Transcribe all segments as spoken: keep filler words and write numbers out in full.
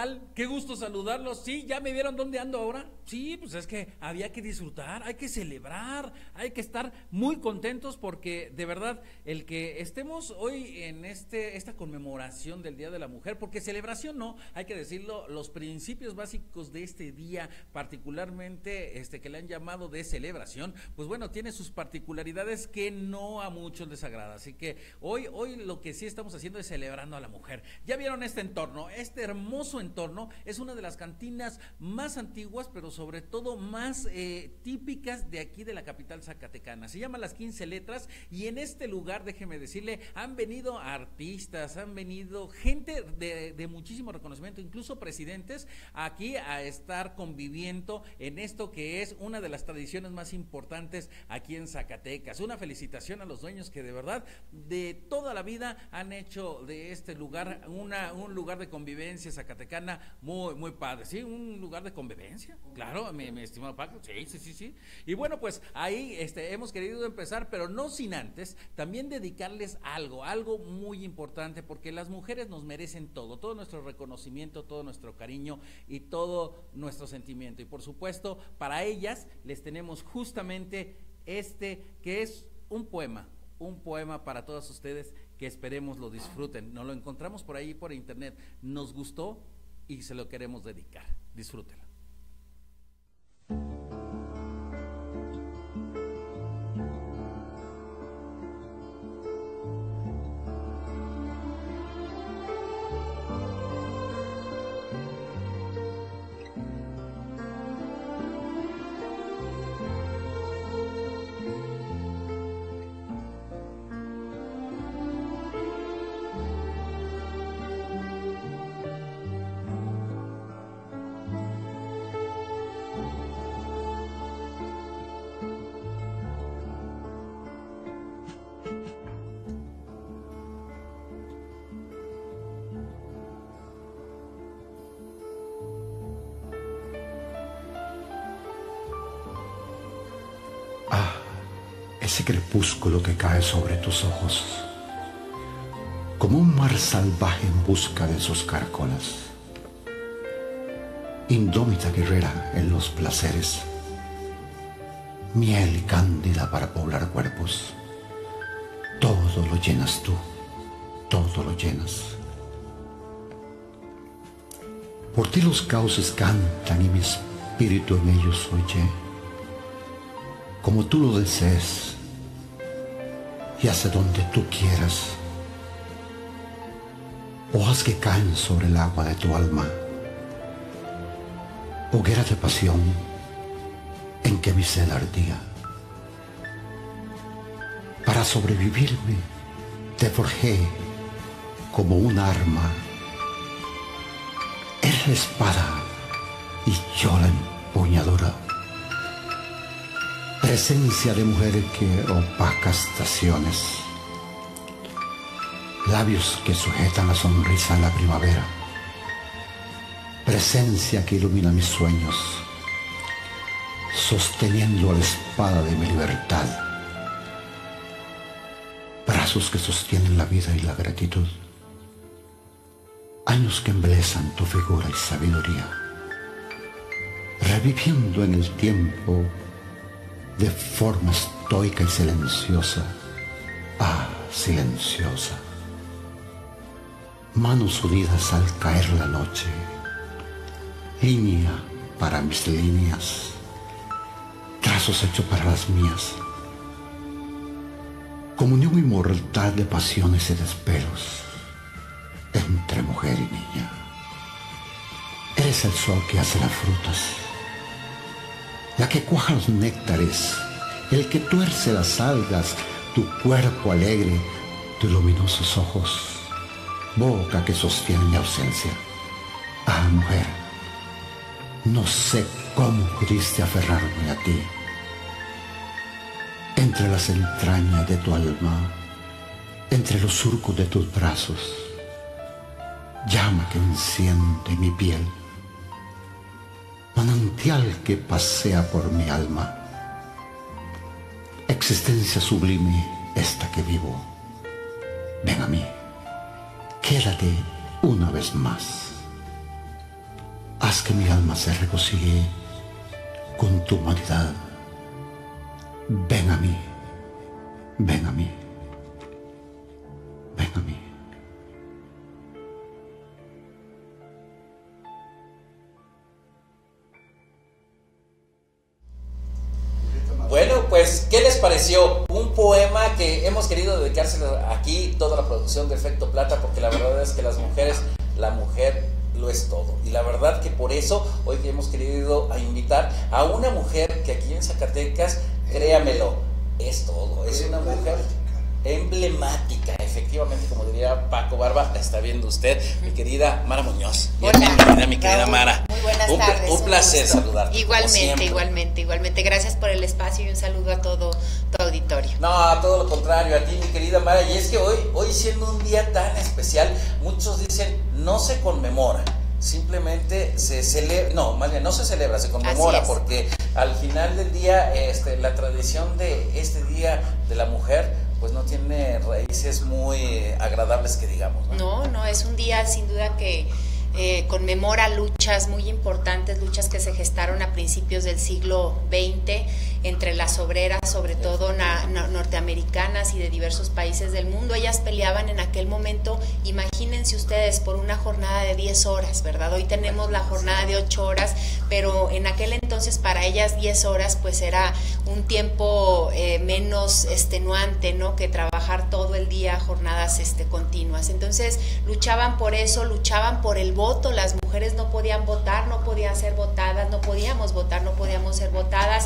tal? Qué gusto saludarlos. Sí, ¿ya me vieron dónde ando ahora? Sí, pues es que había que disfrutar, hay que celebrar, hay que estar muy contentos porque de verdad el que estemos hoy en este esta conmemoración del Día de la Mujer, porque celebración no, hay que decirlo, los principios básicos de este día, particularmente este que le han llamado de celebración, pues bueno, tiene sus particularidades que no a muchos les agrada. Así que hoy hoy lo que sí estamos haciendo es celebrando a la mujer. Ya vieron este entorno, este hermoso entorno es una de las cantinas más antiguas, pero sobre todo más eh, típicas de aquí de la capital zacatecana. Se llama Las quince Letras y en este lugar, déjeme decirle, han venido artistas, han venido gente de, de muchísimo reconocimiento, incluso presidentes, aquí a estar conviviendo en esto que es una de las tradiciones más importantes aquí en Zacatecas. Una felicitación a los dueños que de verdad de toda la vida han hecho de este lugar una, un lugar de convivencia zacatecana muy, muy padre. Sí, un lugar de convivencia, claro, mi, mi estimado Paco, sí, sí, sí, sí. Y bueno, pues ahí este, hemos querido empezar, pero no sin antes también dedicarles algo, algo muy importante, porque las mujeres nos merecen todo, todo nuestro reconocimiento, todo nuestro cariño y todo nuestro sentimiento. Y por supuesto, para ellas les tenemos justamente este que es un poema, un poema para todas ustedes que esperemos lo disfruten. Nos lo encontramos por ahí por internet, nos gustó y se lo queremos dedicar. Disfrútenlo. Ese crepúsculo que cae sobre tus ojos, como un mar salvaje en busca de sus caracolas. Indómita guerrera en los placeres, miel cándida para poblar cuerpos. Todo lo llenas tú, todo lo llenas. Por ti los cauces cantan y mi espíritu en ellos oye, como tú lo desees y hacia donde tú quieras. Hojas que caen sobre el agua de tu alma, hoguera de pasión en que mi sed ardía. Para sobrevivirme te forjé como un arma. Eres la espada y yo la empuñadura. Presencia de mujer que opaca estaciones, labios que sujetan la sonrisa en la primavera, presencia que ilumina mis sueños, sosteniendo la espada de mi libertad, brazos que sostienen la vida y la gratitud, años que embelezan tu figura y sabiduría, reviviendo en el tiempo de forma estoica y silenciosa, ah, silenciosa. Manos unidas al caer la noche, línea para mis líneas, trazos hechos para las mías, comunión inmortal de pasiones y desvelos entre mujer y niña. Eres el sol que hace las frutas, la que cuaja los néctares, el que tuerce las algas, tu cuerpo alegre, tus luminosos ojos, boca que sostiene mi ausencia. Ah, mujer, no sé cómo pudiste aferrarme a ti. Entre las entrañas de tu alma, entre los surcos de tus brazos, llama que enciende mi piel, manantial que pasea por mi alma, existencia sublime esta que vivo. Ven a mí, quédate una vez más. haz que mi alma se regocije con tu humanidad. Ven a mí, ven a mí, ven a mí. Bueno, pues, ¿qué les pareció? Un poema que hemos querido dedicárselo aquí, toda la producción de Efecto Plata, porque la verdad es que las mujeres, la mujer lo es todo. Y la verdad que por eso hoy hemos querido a invitar a una mujer que aquí en Zacatecas, créamelo, es todo. Es una mujer emblemática, efectivamente, como diría Paco Barba, la está viendo usted, mi querida Mara Muñoz. Hola, bienvenida, mi querida Raúl, Mara. Muy buenas un, tardes. Un placer saludarte. Igualmente, igualmente, igualmente. Gracias por el espacio y un saludo a todo tu auditorio. No, a todo lo contrario, a ti, mi querida Mara. Y es que hoy, hoy siendo un día tan especial, muchos dicen no se conmemora, simplemente se celebra, no, más bien no se celebra, se conmemora, porque al final del día, este, la tradición de este Día de la Mujer, pues no tiene raíces muy agradables que digamos, ¿no? No, no, es un día sin duda que eh, conmemora luchas muy importantes, luchas que se gestaron a principios del siglo veinte entre las obreras, sobre todo na, na, norteamericanas y de diversos países del mundo. Ellas peleaban en aquel momento, imagínense ustedes, por una jornada de diez horas, ¿verdad? Hoy tenemos la jornada de ocho horas, pero en aquel entonces para ellas diez horas pues era un tiempo eh, menos extenuante, ¿no? Que trabajar todo el día, jornadas este, continuas. Entonces luchaban por eso, luchaban por el voto. Las mujeres no podían votar, no podían ser votadas, no podíamos votar, no podíamos ser votadas.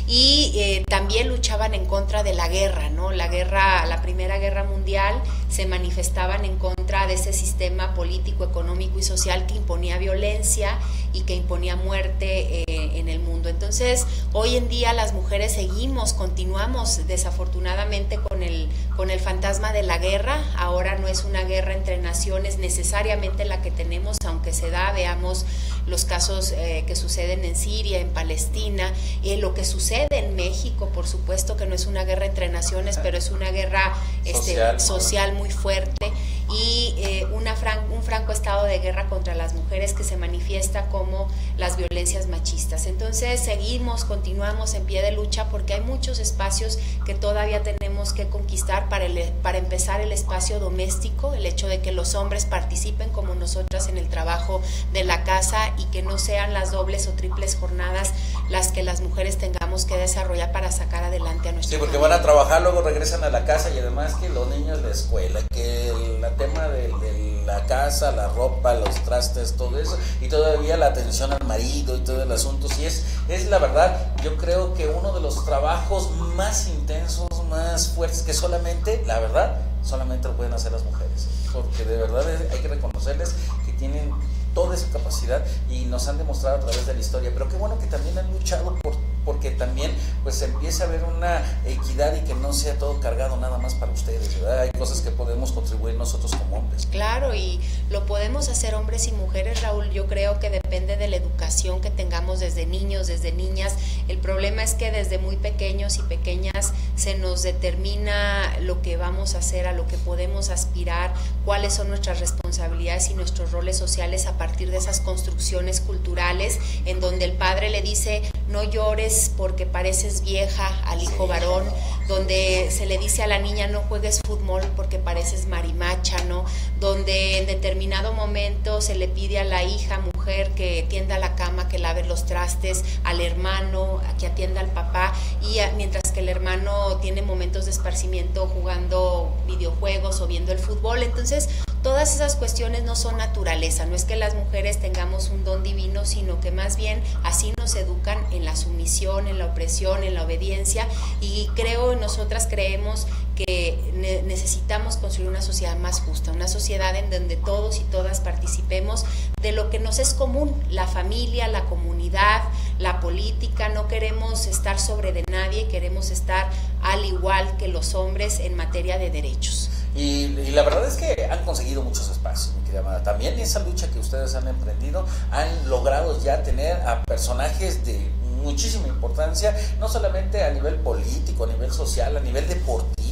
Y eh, también luchaban en contra de la guerra, ¿no? La guerra, la Primera Guerra Mundial, se manifestaban en contra de ese sistema político, económico y social que imponía violencia y que imponía muerte eh, en el mundo. Entonces, hoy en día las mujeres seguimos, continuamos desafortunadamente con el, con el fantasma de la guerra. Ahora no es una guerra entre naciones necesariamente la que tenemos, aunque se da, veamos los casos eh, que suceden en Siria, en Palestina, eh, lo que sucede en México, por supuesto que no es una guerra entre naciones, pero es una guerra este, social, social muy fuerte, y eh, una fran un franco estado de guerra contra las mujeres que se manifiesta como las violencias machistas. Entonces seguimos, continuamos en pie de lucha porque hay muchos espacios que todavía tenemos que conquistar. Para, el, para empezar, el espacio doméstico, el hecho de que los hombres participen como nosotras en el trabajo de la casa y que no sean las dobles o triples jornadas las que las mujeres tengamos que desarrollar para sacar adelante a nuestra Sí, porque familia. van a trabajar, luego regresan a la casa y además que los niños de escuela, que el, el tema de, de la casa, la ropa, los trastes, todo eso, y todavía la atención al marido y todo el asunto. Sí, es, es la verdad, yo creo que uno de los trabajos más intensos, más fuertes, que solamente, la verdad, solamente lo pueden hacer las mujeres, porque de verdad hay que reconocerles que tienen toda esa capacidad y nos han demostrado a través de la historia, pero qué bueno que también han luchado por, porque también pues empieza a haber una equidad y que no sea todo cargado nada más para ustedes, ¿verdad? Hay cosas que podemos contribuir nosotros como hombres. Claro, y lo podemos hacer hombres y mujeres, Raúl. Yo creo que depende de la educación que tengamos desde niños, desde niñas. El problema es que desde muy pequeños y pequeñas se nos determina lo que vamos a hacer, a lo que podemos aspirar, cuáles son nuestras responsabilidades y nuestros roles sociales a partir de esas construcciones culturales en donde el padre le dice no llores porque pareces vieja al hijo varón, donde se le dice a la niña no juegues fútbol porque pareces marimacha, ¿no? Donde en determinado momento se le pide a la hija mujer que tienda la cama, que lave los trastes, al hermano que atienda al papá, y a, mientras que el hermano tiene momentos de esparcimiento jugando videojuegos o viendo el fútbol. Entonces todas esas cuestiones no son naturaleza, no es que las mujeres tengamos un don divino, sino que más bien así nos educan en la sumisión, en la opresión, en la obediencia, y creo, nosotras creemos que ne necesitamos construir una sociedad más justa, una sociedad en donde todos y todas participemos de lo que nos es común, la familia, la comunidad, la política. No queremos estar sobre de nadie, queremos estar al igual que los hombres en materia de derechos. Y, y la verdad es que han conseguido muchos espacios, mi querida Amada. También esa lucha que ustedes han emprendido, han logrado ya tener a personajes de muchísima importancia, no solamente a nivel político, a nivel social, a nivel deportivo.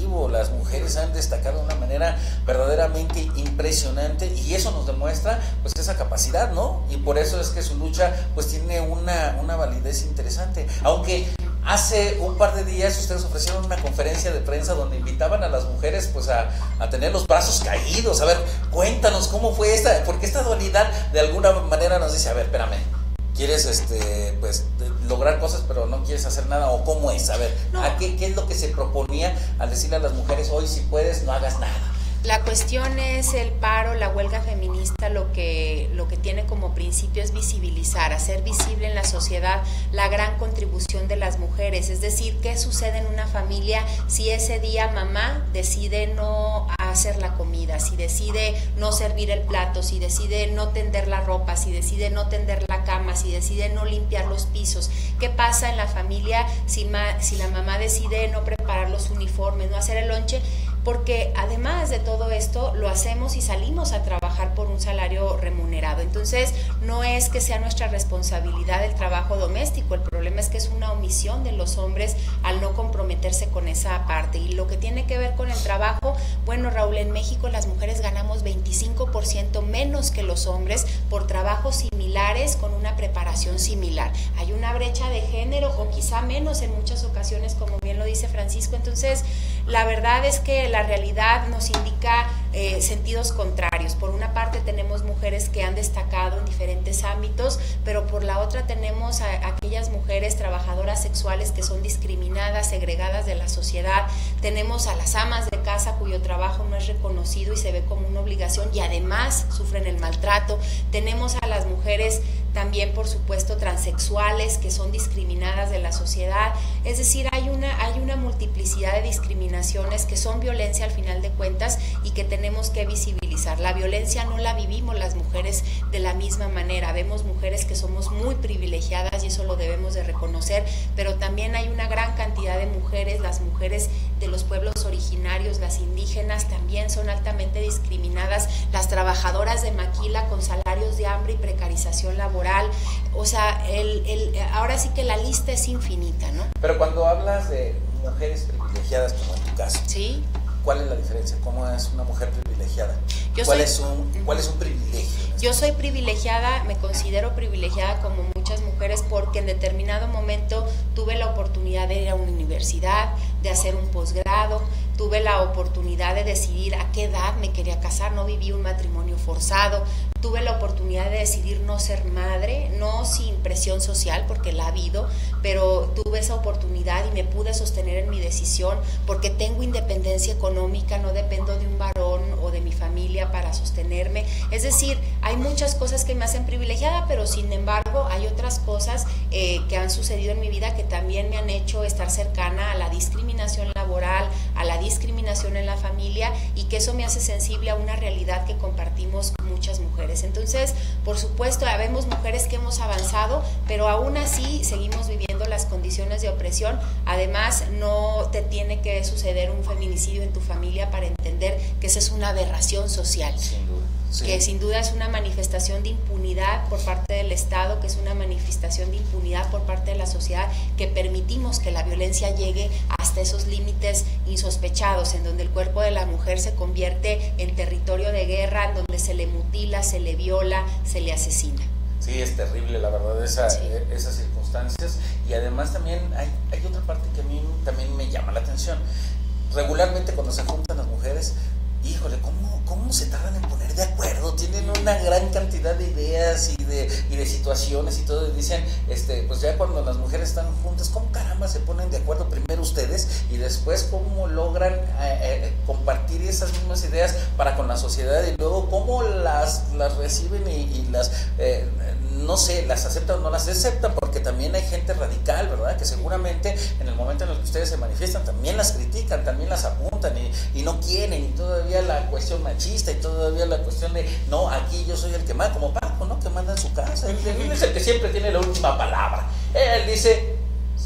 positivo, las mujeres han destacado de una manera verdaderamente impresionante y eso nos demuestra pues esa capacidad, ¿no? Y por eso es que su lucha pues tiene una, una validez interesante, aunque hace un par de días ustedes ofrecieron una conferencia de prensa donde invitaban a las mujeres pues a, a tener los brazos caídos. A ver, cuéntanos cómo fue esta, porque esta dualidad de alguna manera nos dice, a ver, espérame, quieres este pues lograr cosas pero no quieres hacer nada, o cómo es, a ver, no. ¿a qué, qué es lo que se proponía al decirle a las mujeres, hoy si puedes no hagas nada? La cuestión es el paro, la huelga feminista, lo que, lo que tiene como principio es visibilizar, hacer visible en la sociedad la gran contribución de las mujeres, es decir, qué sucede en una familia si ese día mamá decide no hacer la comida, si decide no servir el plato, si decide no tender la ropa, si decide no tender la cama, si decide no limpiar los pisos. ¿Qué pasa en la familia si, ma, si la mamá decide no preparar los uniformes, no hacer el lonche? Porque además de todo esto lo hacemos y salimos a trabajar por un salario remunerado. Entonces no es que sea nuestra responsabilidad el trabajo doméstico, el problema es que es una omisión de los hombres al no comprometerse con esa parte. Y lo que tiene que ver con el trabajo, bueno, Raúl, en México las mujeres ganamos veinticinco por ciento menos que los hombres por trabajos similares con una preparación similar. Hay una brecha de género o quizá menos en muchas ocasiones, como bien lo dice Francisco. Entonces la verdad es que la realidad nos indica eh, sentidos contrarios. Por una parte tenemos mujeres que han destacado en diferentes ámbitos, pero por la otra tenemos a, a aquellas mujeres trabajadoras sexuales que son discriminadas, segregadas de la sociedad. Tenemos a las amas de casa cuyo trabajo no es reconocido y se ve como una obligación y además sufren el maltrato. Tenemos a las mujeres también, por supuesto, transexuales que son discriminadas de la sociedad. Es decir, hay una, hay una multiplicidad de discriminaciones que son violencia al final de cuentas y que tenemos que visibilizar. La violencia no la vivimos las mujeres de la misma manera. Vemos mujeres que somos muy privilegiadas y eso lo debemos de reconocer, pero también hay una gran cantidad de mujeres, las mujeres de los pueblos originarios, las indígenas también son altamente discriminadas, las trabajadoras de maquila con salarios de hambre y precarización laboral. O sea, el, el, ahora sí que la lista es infinita, ¿no? Pero cuando hablas de mujeres privilegiadas, como en tu caso, ¿sí? ¿Cuál es la diferencia? ¿Cómo es una mujer privilegiada? Yo ¿Cuál, soy, es un, ¿Cuál es un privilegio? Yo soy privilegiada, me considero privilegiada como muchas mujeres porque en determinado momento tuve la oportunidad de ir a una universidad, de hacer un posgrado, tuve la oportunidad de decidir a qué edad me quería casar, no viví un matrimonio forzado, tuve la oportunidad de decidir no ser madre, no sin presión social porque la ha habido, pero tuve esa oportunidad y me pude sostener en mi decisión porque tengo independencia económica, no dependo de un varón o de mi familia para sostenerme. Es decir, hay muchas cosas que me hacen privilegiada, pero sin embargo hay otras cosas eh, que han sucedido en mi vida que también me han hecho estar cercana a la discriminación laboral, a la discriminación en la familia y que eso me hace sensible a una realidad que compartimos muchas mujeres. Entonces, por supuesto, habemos mujeres que hemos avanzado, pero aún así seguimos viviendo las condiciones de opresión. Además, no te tiene que suceder un feminicidio en tu familia para entender que esa es una aberración social. Sin duda. Sí. Que sin duda es una manifestación de impunidad por parte del Estado, que es una manifestación de impunidad por parte de la sociedad, que permitimos que la violencia llegue hasta esos límites insospechados, en donde el cuerpo de la mujer se convierte en territorio de guerra, en donde se le mutila, se le viola, se le asesina. Sí, es terrible, la verdad, esa, sí. esas circunstancias. Y además también hay, hay otra parte que a mí también me llama la atención. Regularmente cuando se juntan las mujeres, híjole, ¿cómo, cómo se tardan en poner de acuerdo? Tienen una gran cantidad de ideas y de, y de situaciones y todo, y dicen, este, pues ya cuando las mujeres están juntas, ¿cómo caramba se ponen de acuerdo primero ustedes y después cómo logran eh, eh, compartir esas mismas ideas para con la sociedad y luego cómo las, las reciben y, y las, eh, no sé, las aceptan o no las aceptan? Porque también hay gente radical, ¿verdad? Que seguramente en el momento en el que ustedes se manifiestan también las critican, también las apuntan y, y no quieren, y todavía la cuestión machista y todavía la cuestión de no, aquí yo soy el que manda, como Paco, ¿no? Que manda en su casa, él, él es el que siempre tiene la última palabra, él dice,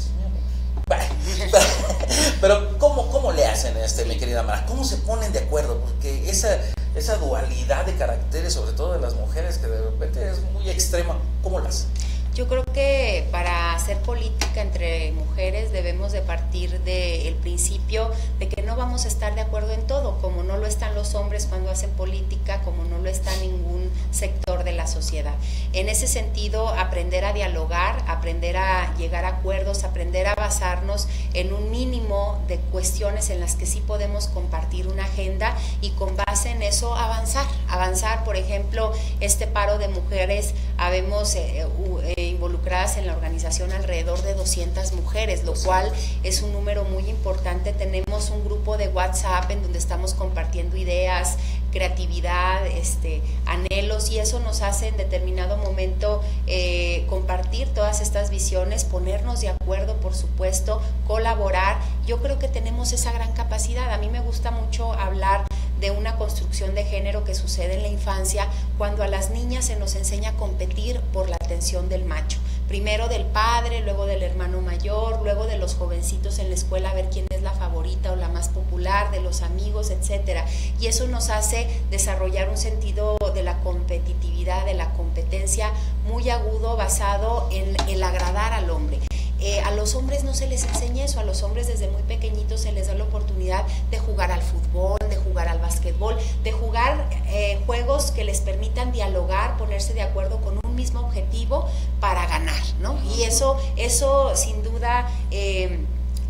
pero ¿cómo, cómo le hacen este, mi querida Mara? ¿Cómo se ponen de acuerdo? Porque esa, esa dualidad de caracteres, sobre todo de las mujeres, que de repente es muy extrema, ¿cómo las hacen? Yo creo que para hacer política política entre mujeres debemos de partir del principio de que no vamos a estar de acuerdo en todo, como no lo están los hombres cuando hacen política, como no lo está ningún sector de la sociedad. En ese sentido, aprender a dialogar, aprender a llegar a acuerdos, aprender a basarnos en un mínimo de cuestiones en las que sí podemos compartir una agenda y con base en eso avanzar, avanzar, por ejemplo, este paro de mujeres, habemos eh, eh, involucradas en la organización alrededor de doscientas mujeres, lo cual es un número muy importante. Tenemos un grupo de WhatsApp en donde estamos compartiendo ideas, creatividad, este, anhelos, y eso nos hace en determinado momento eh, compartir todas estas visiones, ponernos de acuerdo, por supuesto, colaborar. Yo creo que tenemos esa gran capacidad. A mí me gusta mucho hablar de una construcción de género que sucede en la infancia, cuando a las niñas se nos enseña a competir por la atención del macho. Primero del padre, luego del hermano mayor, luego de los jovencitos en la escuela, a ver quién es la favorita o la más popular, de los amigos, etcétera. Y eso nos hace desarrollar un sentido de la competitividad, de la competencia muy agudo, basado en el agradar al hombre. Eh, a los hombres no se les enseña eso, a los hombres desde muy pequeñitos se les da la oportunidad de jugar al fútbol, de jugar al básquetbol, de jugar eh, juegos que les permitan dialogar, ponerse de acuerdo con un mismo objetivo para ganar, ¿no? Y eso, eso sin duda eh,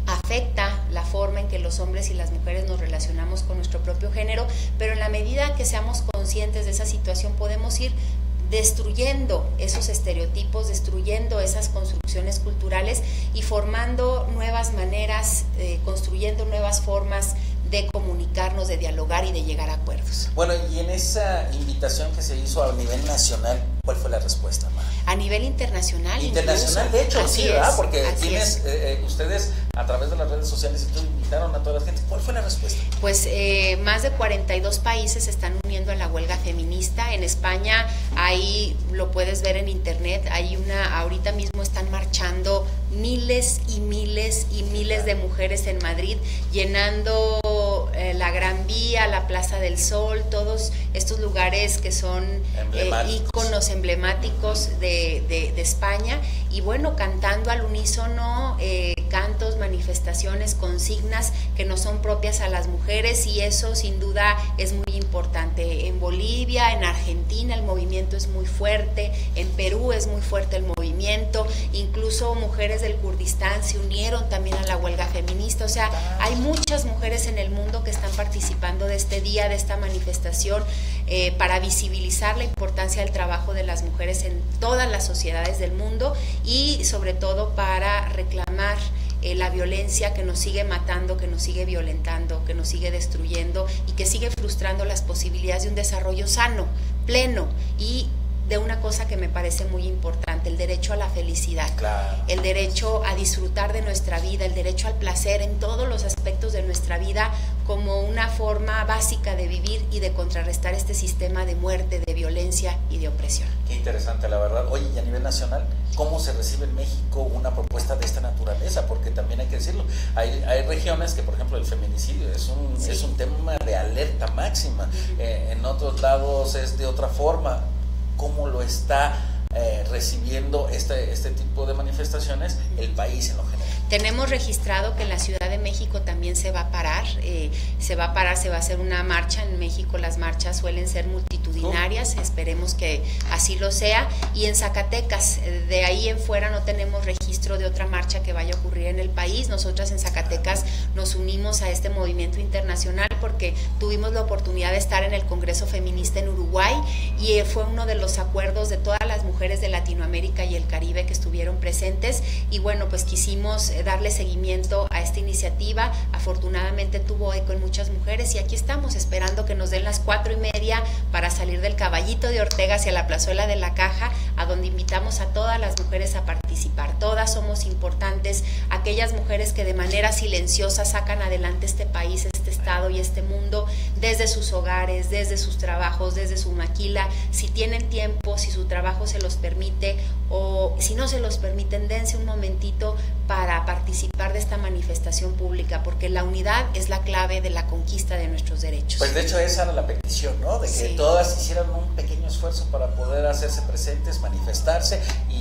afecta la forma en que los hombres y las mujeres nos relacionamos con nuestro propio género, pero en la medida que seamos conscientes de esa situación podemos ir destruyendo esos estereotipos, destruyendo esas construcciones culturales y formando nuevas maneras, eh, construyendo nuevas formas de comunicarnos, de dialogar y de llegar a acuerdos. Bueno, y en esa invitación que se hizo a nivel nacional, ¿cuál fue la respuesta, Mar? A nivel internacional. Internacional, incluso. de hecho, Así sí, es, ¿verdad? Porque tienes, eh, ustedes a través de las redes sociales y todo invitaron a toda la gente. ¿Cuál fue la respuesta? Pues eh, más de cuarenta y dos países se están uniendo a la huelga feminista. En España, ahí lo puedes ver en internet, hay una, ahorita mismo están marchando miles y miles y miles de mujeres en Madrid, llenando eh, la Gran Vía, la Plaza del Sol, todos estos lugares que son emblemáticos. Eh, íconos emblemáticos de, de, de España, y bueno, cantando al unísono eh, cantos, manifestaciones, consignas que no son propias a las mujeres, y eso sin duda es muy importante. En Bolivia, en Argentina el movimiento es muy fuerte, en Perú es muy fuerte el movimiento, incluso mujeres del Kurdistán se unieron también a la huelga feminista. O sea, hay muchas mujeres en el mundo que están participando de este día, de esta manifestación, eh, para visibilizar la importancia del trabajo de las mujeres en todas las sociedades del mundo, y sobre todo para reclamar Eh, la violencia que nos sigue matando, que nos sigue violentando, que nos sigue destruyendo y que sigue frustrando las posibilidades de un desarrollo sano, pleno, y de una cosa que me parece muy importante, el derecho a la felicidad, claro. El derecho a disfrutar de nuestra vida, el derecho al placer en todos los aspectos de nuestra vida, como una forma básica de vivir y de contrarrestar este sistema de muerte, de violencia y de opresión. Qué interesante, la verdad. Oye, y a nivel nacional, ¿cómo se recibe en México una propuesta de esta naturaleza? Porque también hay que decirlo, hay, hay regiones que, por ejemplo, el feminicidio es un, sí. es un tema de alerta máxima, uh-huh. eh, en otros lados es de otra forma. ¿Cómo lo está eh, recibiendo este, este tipo de manifestaciones el país en lo general? Tenemos registrado que en la Ciudad de México también se va a parar, eh, se va a parar, se va a hacer una marcha. En México las marchas suelen ser multitudinarias, oh. esperemos que así lo sea, y en Zacatecas, de ahí en fuera no tenemos registro de otra marcha que vaya a ocurrir en el país. Nosotras en Zacatecas nos unimos a este movimiento internacional porque tuvimos la oportunidad de estar en el Congreso Feminista en Uruguay, y fue uno de los acuerdos de todas las mujeres de Latinoamérica y el Caribe que estuvieron presentes, y bueno, pues quisimos darle seguimiento a esta iniciativa. Afortunadamente tuvo eco en muchas mujeres, y aquí estamos esperando que nos den las cuatro y media para salir del Caballito de Ortega hacia la Plazuela de la Caja, a donde invitamos a todas las mujeres a participar. Todas somos importantes, aquellas mujeres que de manera silenciosa sacan adelante este país, este estado y este mundo, desde sus hogares, desde sus trabajos, desde su maquila. Si tienen tiempo, si su trabajo se los permite, o si no se los permiten, dense un momentito para participar de esta manifestación pública, porque la unidad es la clave de la conquista de nuestros derechos. Pues de hecho esa era la petición, ¿no? De que sí. todas hicieran un pequeño esfuerzo para poder hacerse presentes, manifestarse y, y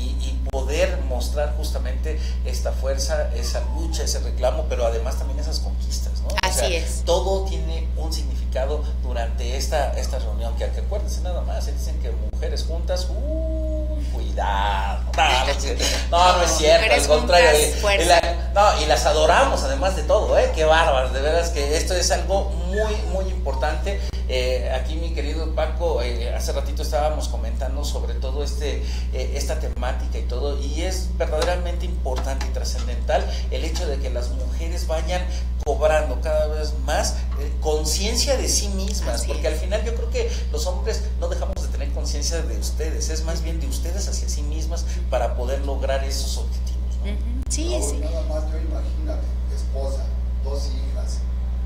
poder mostrar justamente esta fuerza, esa lucha, ese reclamo, pero además también esas conquistas, ¿no? Así o sea, es. Todo tiene un significado durante esta, esta reunión, que, que acuérdense nada más, se dicen que mujeres juntas, uh, cuidado, no, no es cierto, al contrario, y, y la, no, y las adoramos además de todo, ¿eh? Qué bárbaras, de veras que esto es algo muy, muy importante. Eh, aquí mi querido Paco, eh, hace ratito estábamos comentando sobre todo este, eh, esta temática y todo, y es verdaderamente importante y trascendental el hecho de que las mujeres vayan cobrando cada vez más eh, conciencia de sí mismas, Así porque es. al final yo creo que los hombres no dejamos de tener conciencia de ustedes, es más bien de ustedes hacia sí mismas para poder lograr esos objetivos, ¿no? Uh-huh. Sí, no, sí. Nada más yo imagínate, esposa, dos hijas,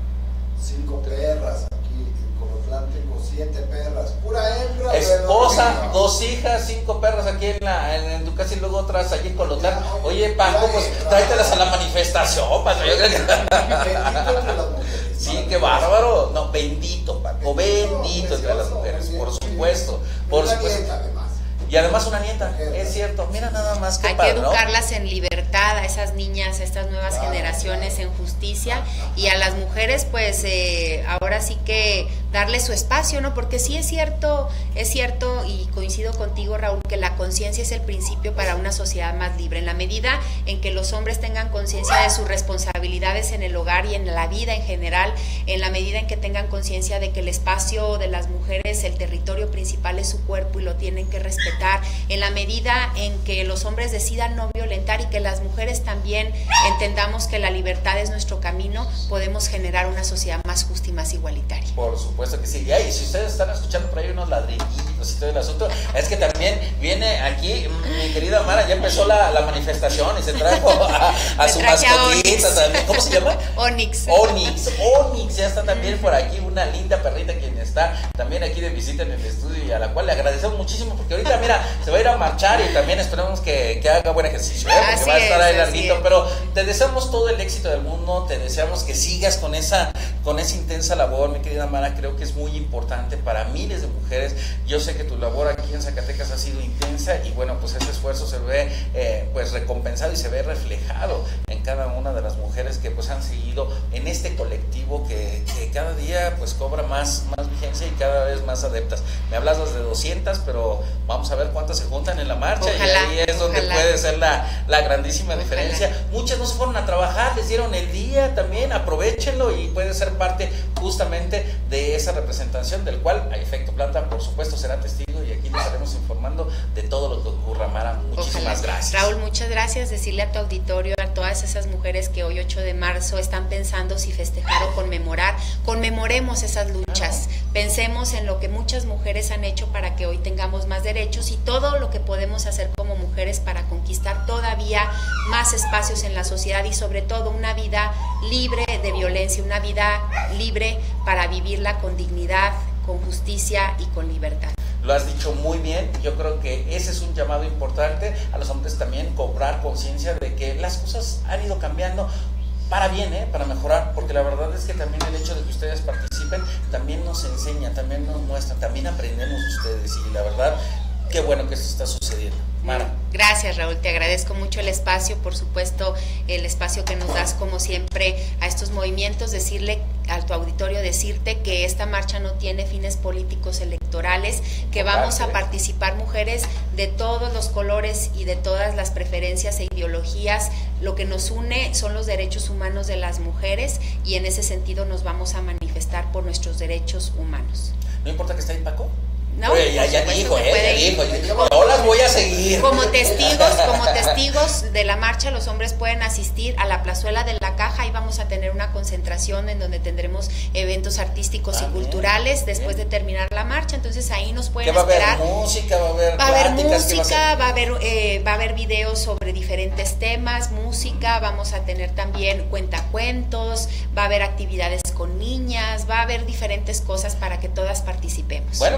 cinco perras aquí, en Colotlán tengo siete perras, pura hembra. Esposa, pero no. dos hijas, cinco perros aquí en, la, en, en tu casa y luego otras allí en Colotlán. Oye, Paco, pues tráetelas a la manifestación, Paco. Yo creo que... Bendito entre las mujeres. Sí, qué bárbaro. No, bendito, Paco, bendito, bendito entre las mujeres, por supuesto, por Una supuesto. nieta, además. Y además una nieta, es cierto. Mira nada más que Hay padre, que ¿no? educarlas en libertad, a esas niñas, a estas nuevas Claro, generaciones claro. en justicia, y a las mujeres pues eh, ahora sí que darles su espacio, ¿no? Porque sí es cierto, es cierto y coincido contigo, Raúl, que la conciencia es el principio para una sociedad más libre. En la medida en que los hombres tengan conciencia de sus responsabilidades en el hogar y en la vida en general, en la medida en que tengan conciencia de que el espacio de las mujeres, el territorio principal es su cuerpo y lo tienen que respetar, en la medida en que los hombres decidan no violentar y que las mujeres también entendamos que la libertad es nuestro camino, podemos generar una sociedad más justa y más igualitaria. Por supuesto que sí. Y ahí, si ustedes están escuchando por ahí unos ladrillitos y todo el asunto, es que también viene aquí mi querida Mara, ya empezó la, la manifestación y se trajo a, a su mascotita también. ¿Cómo se llama? Onix. Onix, Onix, ya está también por aquí una linda perrita quien está también aquí de visita en el estudio y a la cual le agradecemos muchísimo porque ahorita mira, se va a ir a marchar y también esperamos que, que haga buen ejercicio, ¿eh? Porque Así va a estar es, ahí larguito, es. pero te deseamos todo el éxito del mundo, te deseamos que sigas con esa, con esa intensa labor, mi querida Mara, creo que es muy importante para miles de mujeres. Yo sé que tu labor aquí en Zacatecas ha sido intensa y bueno, pues ese esfuerzo se ve eh, pues recompensado y se ve reflejado en cada una de las mujeres que pues han seguido en este colectivo que, que cada día pues cobra más, más vigencia y cada vez más adeptas. Me hablas de doscientas, pero vamos a ver cuántas se juntan en la marcha. Ojalá, y ahí es donde ojalá. puede ser la, la grandísima Ojalá. diferencia. Muchas no se fueron a trabajar, les dieron el día también, aprovechenlo y puede ser parte justamente de esa representación del cual a Efecto Plata por supuesto será testigo y aquí les estaremos informando de todo lo que ocurra. Mara, muchísimas Ojalá. gracias. Raúl, muchas gracias. Decirle a tu auditorio, a todas esas mujeres que hoy ocho de marzo están pensando si festejar o conmemorar, conmemoremos esas luchas, pensemos en lo que muchas mujeres han hecho para que hoy tengamos más derechos y todo lo que podemos hacer como mujeres para conquistar todavía más espacios en la sociedad y sobre todo una vida libre de violencia, una vida libre para vivirla con dignidad, con justicia y con libertad. Lo has dicho muy bien, yo creo que ese es un llamado importante a los hombres también, cobrar conciencia de que las cosas han ido cambiando para bien, ¿eh? Para mejorar, porque la verdad es que también el hecho de que ustedes participen también nos enseña, también nos muestra, también aprendemos de ustedes y la verdad, qué bueno que esto está sucediendo. Mara. Gracias, Raúl, te agradezco mucho el espacio, por supuesto el espacio que nos das como siempre a estos movimientos, decirle a tu auditorio, decirte que esta marcha no tiene fines políticos electorales, que vamos a participar mujeres de todos los colores y de todas las preferencias e ideologías, lo que nos une son los derechos humanos de las mujeres y en ese sentido nos vamos a manifestar por nuestros derechos humanos. ¿No importa que esté ahí Paco? No, Oye, ya, ya dijo, eh, ya dijo, yo, yo las voy a seguir. Como testigos, como testigos de la marcha, los hombres pueden asistir a la plazuela de la Caja, ahí vamos a tener una concentración en donde tendremos eventos artísticos ah, y culturales bien, después bien. de terminar la marcha, entonces ahí nos pueden ¿Qué va esperar. Va a haber música, va a haber Va a haber pláticas, música, va a haber, eh, va a haber videos sobre diferentes temas, música, vamos a tener también cuentacuentos, va a haber actividades con niñas, va a haber diferentes cosas para que todas participemos. Bueno, pues la invitación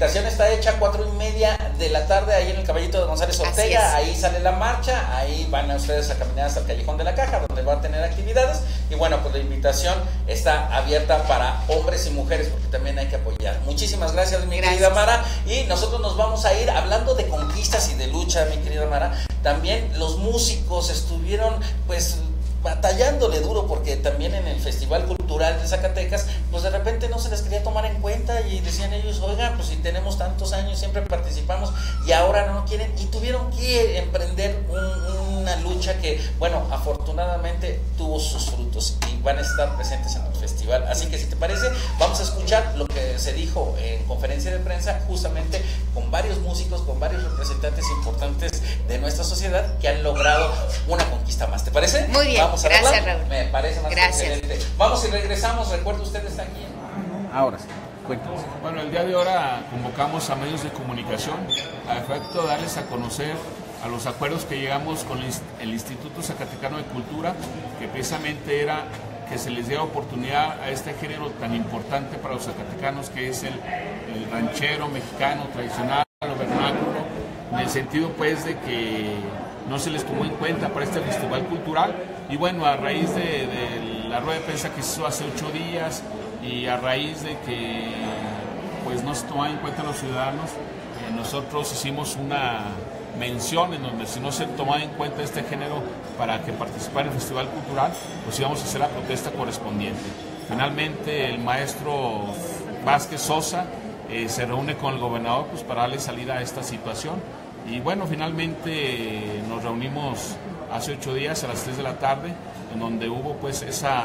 invitación está hecha, cuatro y media de la tarde, ahí en el Caballito de González Ortega, ahí sale la marcha, ahí van a ustedes a caminar hasta el Callejón de la Caja, donde va a tener actividades, y bueno, pues la invitación está abierta para hombres y mujeres, porque también hay que apoyar. Muchísimas gracias, mi gracias. querida Mara, y nosotros nos vamos a ir hablando de conquistas y de lucha, mi querida Mara. También los músicos estuvieron, pues, batallándole duro, porque también en el Festival Cultural de Zacatecas, pues de repente no se les quería tomar en cuenta y decían ellos, oigan, pues si tenemos tantos años, siempre participamos y ahora no quieren, y tuvieron que emprender un, una lucha que, bueno, afortunadamente tuvo sus frutos y van a estar presentes en el festival. Así que si te parece, vamos a escuchar lo que se dijo en conferencia de prensa, justamente con varios músicos, con varios representantes importantes de nuestra sociedad que han logrado una conquista más. ¿Te parece? Muy bien. Vamos a Gracias, hablar. Raúl. Me parece más Gracias. excelente. Vamos y regresamos. Recuerda, usted está aquí. Ahora sí, cuéntanos. Bueno, el día de ahora convocamos a medios de comunicación a efecto de darles a conocer a los acuerdos que llegamos con el Instituto Zacatecano de Cultura, que precisamente era que se les diera oportunidad a este género tan importante para los zacatecanos, que es el, el ranchero mexicano tradicional, lo vernáculo, en el sentido pues de que no se les tomó en cuenta para este festival cultural. Y bueno, a raíz de, de la rueda de prensa que se hizo hace ocho días y a raíz de que pues no se tomaban en cuenta los ciudadanos, eh, nosotros hicimos una mención en donde si no se tomaba en cuenta este género para que participara en el festival cultural, pues íbamos a hacer la protesta correspondiente. Finalmente el maestro Vázquez Sosa eh, se reúne con el gobernador pues para darle salida a esta situación. Y bueno, finalmente nos reunimos hace ocho días a las tres de la tarde, en donde hubo pues esa,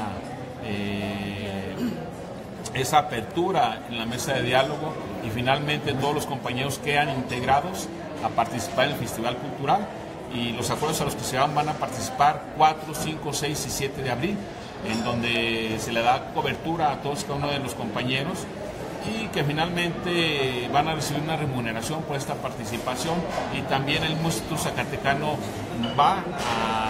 eh, esa apertura en la mesa de diálogo, y finalmente todos los compañeros quedan integrados a participar en el Festival Cultural, y los acuerdos a los que se van van a participar cuatro, cinco, seis y siete de abril, en donde se le da cobertura a todos cada uno de los compañeros, y que finalmente van a recibir una remuneración por esta participación. Y también el Instituto Zacatecano va a,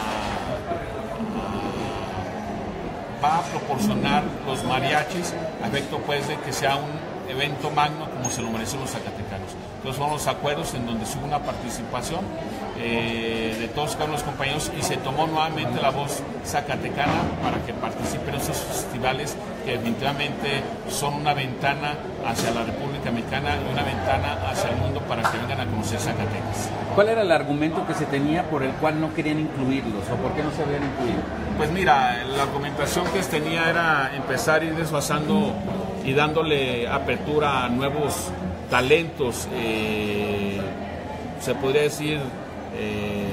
a, va a proporcionar los mariachis a efecto pues de que sea un evento magno como se lo merecen los zacatecanos. Entonces son los acuerdos en donde hubo una participación eh, de todos cada uno de los compañeros, y se tomó nuevamente la voz zacatecana para que participen en esos festivales que definitivamente son una ventana hacia la República Mexicana y una ventana hacia el mundo para que vengan a conocer Zacatecas. ¿Cuál era el argumento que se tenía por el cual no querían incluirlos, o por qué no se habían incluido? Pues mira, la argumentación que se tenía era empezar a ir desfasando y dándole apertura a nuevos talentos, eh, se podría decir, eh,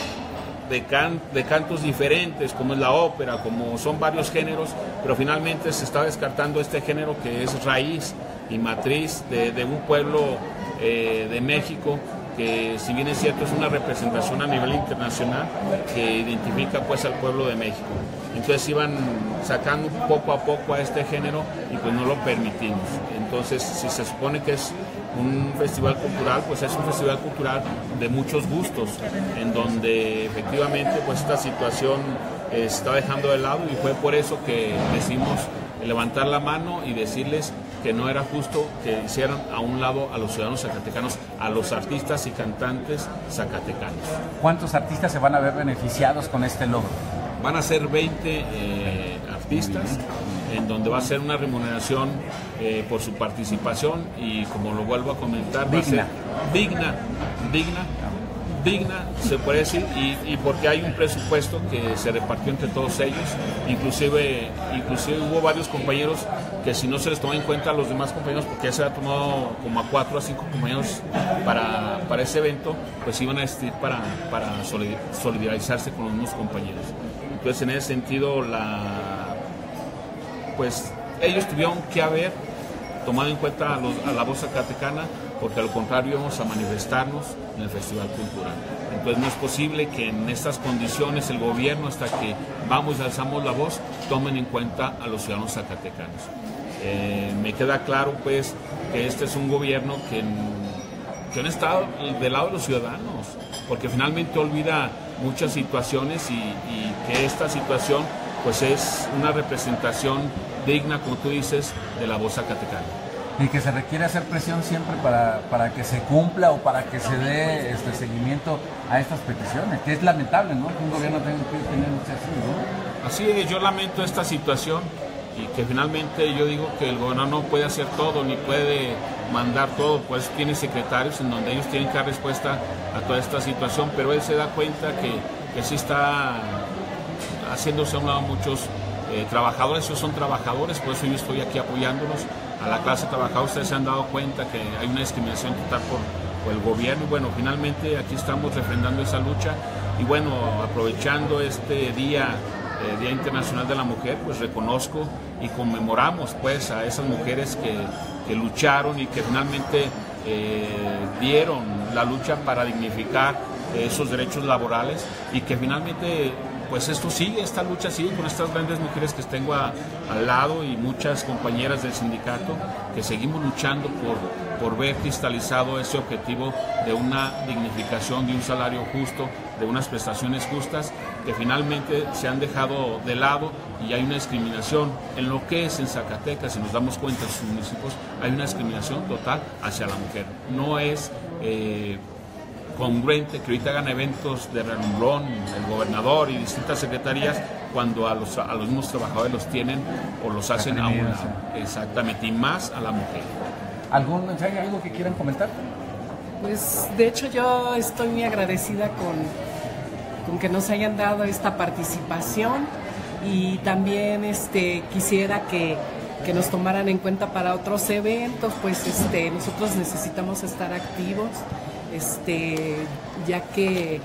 de, can, de cantos diferentes, como es la ópera, como son varios géneros, pero finalmente se está descartando este género que es raíz y matriz de, de un pueblo eh, de México, que si bien es cierto es una representación a nivel internacional que identifica pues al pueblo de México. Entonces iban sacando poco a poco a este género y pues no lo permitimos. Entonces, si se supone que es un festival cultural, pues es un festival cultural de muchos gustos, en donde efectivamente pues esta situación eh, se está dejando de lado, y fue por eso que decidimos levantar la mano y decirles que no era justo que hicieran a un lado a los ciudadanos zacatecanos, a los artistas y cantantes zacatecanos. ¿Cuántos artistas se van a ver beneficiados con este logro? Van a ser veinte eh, artistas, en donde va a ser una remuneración eh, por su participación, y como lo vuelvo a comentar, digna. va a ser digna, digna, digna, se puede decir, y, y porque hay un presupuesto que se repartió entre todos ellos. Inclusive, inclusive hubo varios compañeros que, si no se les tomó en cuenta a los demás compañeros, porque ya se había tomado como a cuatro a cinco compañeros para, para ese evento, pues iban a asistir para, para solidarizarse con los mismos compañeros. Entonces, en ese sentido, la, pues ellos tuvieron que haber tomado en cuenta a, los, a la voz zacatecana, porque al contrario íbamos a manifestarnos en el Festival Cultural. Entonces no es posible que en estas condiciones el gobierno, hasta que vamos y alzamos la voz, tomen en cuenta a los ciudadanos zacatecanos. Eh, me queda claro pues que este es un gobierno que, que no está del lado de los ciudadanos, porque finalmente olvida muchas situaciones, y, y que esta situación pues es una representación digna, como tú dices, de la voz zacatecana. y que se requiere hacer presión siempre para, para que se cumpla o para que se dé este seguimiento a estas peticiones, que es lamentable, ¿no? Que un gobierno tenga que tener así, ¿no? Así es, yo lamento esta situación y que finalmente yo digo que el gobernador no puede hacer todo ni puede mandar todo, pues tiene secretarios en donde ellos tienen que dar respuesta a toda esta situación, pero él se da cuenta que, que sí está haciéndose a un lado muchos eh, trabajadores, ellos son trabajadores, por eso yo estoy aquí apoyándolos. A la clase trabajadora ustedes se han dado cuenta que hay una discriminación total por, por el gobierno y bueno, finalmente aquí estamos refrendando esa lucha y bueno, aprovechando este día, eh, Día Internacional de la Mujer, pues reconozco y conmemoramos pues a esas mujeres que, que lucharon y que finalmente eh, dieron la lucha para dignificar eh, esos derechos laborales y que finalmente pues esto sigue, esta lucha sigue con estas grandes mujeres que tengo a, al lado y muchas compañeras del sindicato que seguimos luchando por, por ver cristalizado ese objetivo de una dignificación, de un salario justo, de unas prestaciones justas que finalmente se han dejado de lado y hay una discriminación en lo que es en Zacatecas, si nos damos cuenta en sus municipios, hay una discriminación total hacia la mujer. No es eh, congruente que ahorita hagan eventos de renombrón, el gobernador y distintas secretarías, cuando a los, a los mismos trabajadores los tienen o los hacen a un lado. Exactamente, y más a la mujer. ¿Algún mensaje, algo que quieran comentar? Pues de hecho yo estoy muy agradecida con, con que nos hayan dado esta participación y también este, quisiera que, que nos tomaran en cuenta para otros eventos, pues este, nosotros necesitamos estar activos. Este, ya que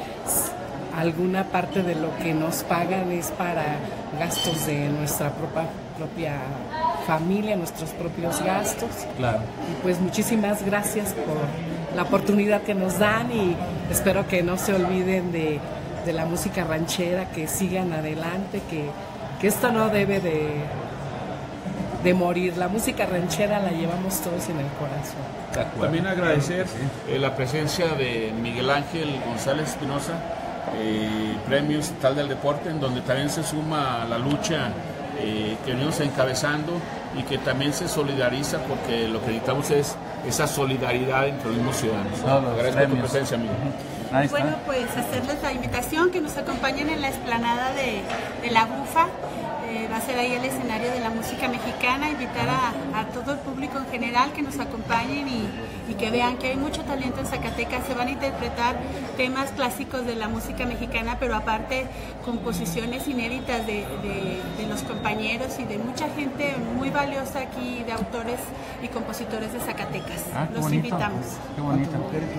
alguna parte de lo que nos pagan es para gastos de nuestra propia, propia familia, nuestros propios gastos. Claro. Y pues muchísimas gracias por la oportunidad que nos dan y espero que no se olviden de, de la música ranchera, que sigan adelante, que, que esto no debe de, de morir. La música ranchera la llevamos todos en el corazón. También agradecer eh, la presencia de Miguel Ángel González Espinosa, eh, Premio Estatal del Deporte, en donde también se suma a la lucha eh, que venimos encabezando y que también se solidariza porque lo que necesitamos es esa solidaridad entre los mismos ciudadanos. No, los Agradezco premios. tu presencia, amigo. Ahí está. Bueno, pues hacerles la invitación que nos acompañen en la explanada de, de La Bufa. Eh, va a ser ahí el escenario de la música mexicana, invitar a, a todo el público en general que nos acompañen y, y que vean que hay mucho talento en Zacatecas. Se van a interpretar temas clásicos de la música mexicana, pero aparte composiciones inéditas de, de, de los compañeros y de mucha gente muy valiosa aquí, de autores y compositores de Zacatecas. Ah, qué Los bonito. invitamos. Qué bonito.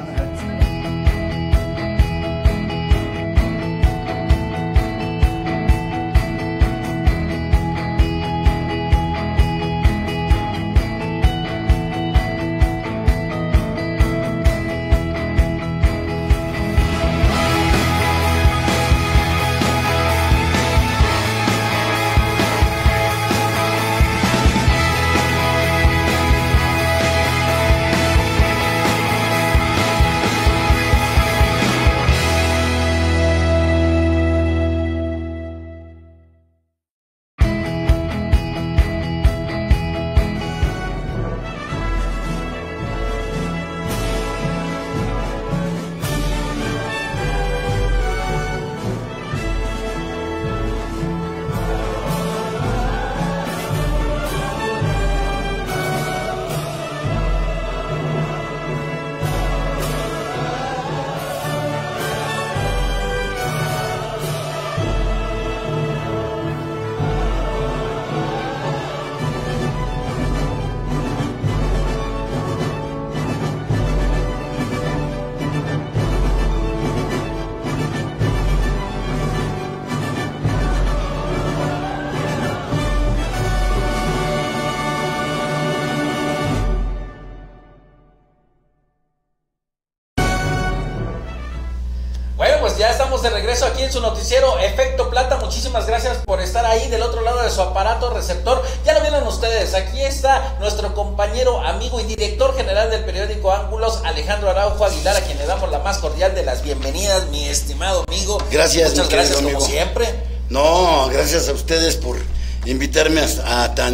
Ya estamos de regreso aquí en su noticiero Efecto Plata. Muchísimas gracias por estar ahí del otro lado de su aparato receptor. Ya lo vieron ustedes, aquí está nuestro compañero, amigo y director general del periódico Ángulos, Alejandro Araujo Aguilar, a quien le damos la más cordial de las bienvenidas, mi estimado amigo. Gracias, muchas gracias como amigo. siempre. No, gracias a ustedes por invitarme a, a tan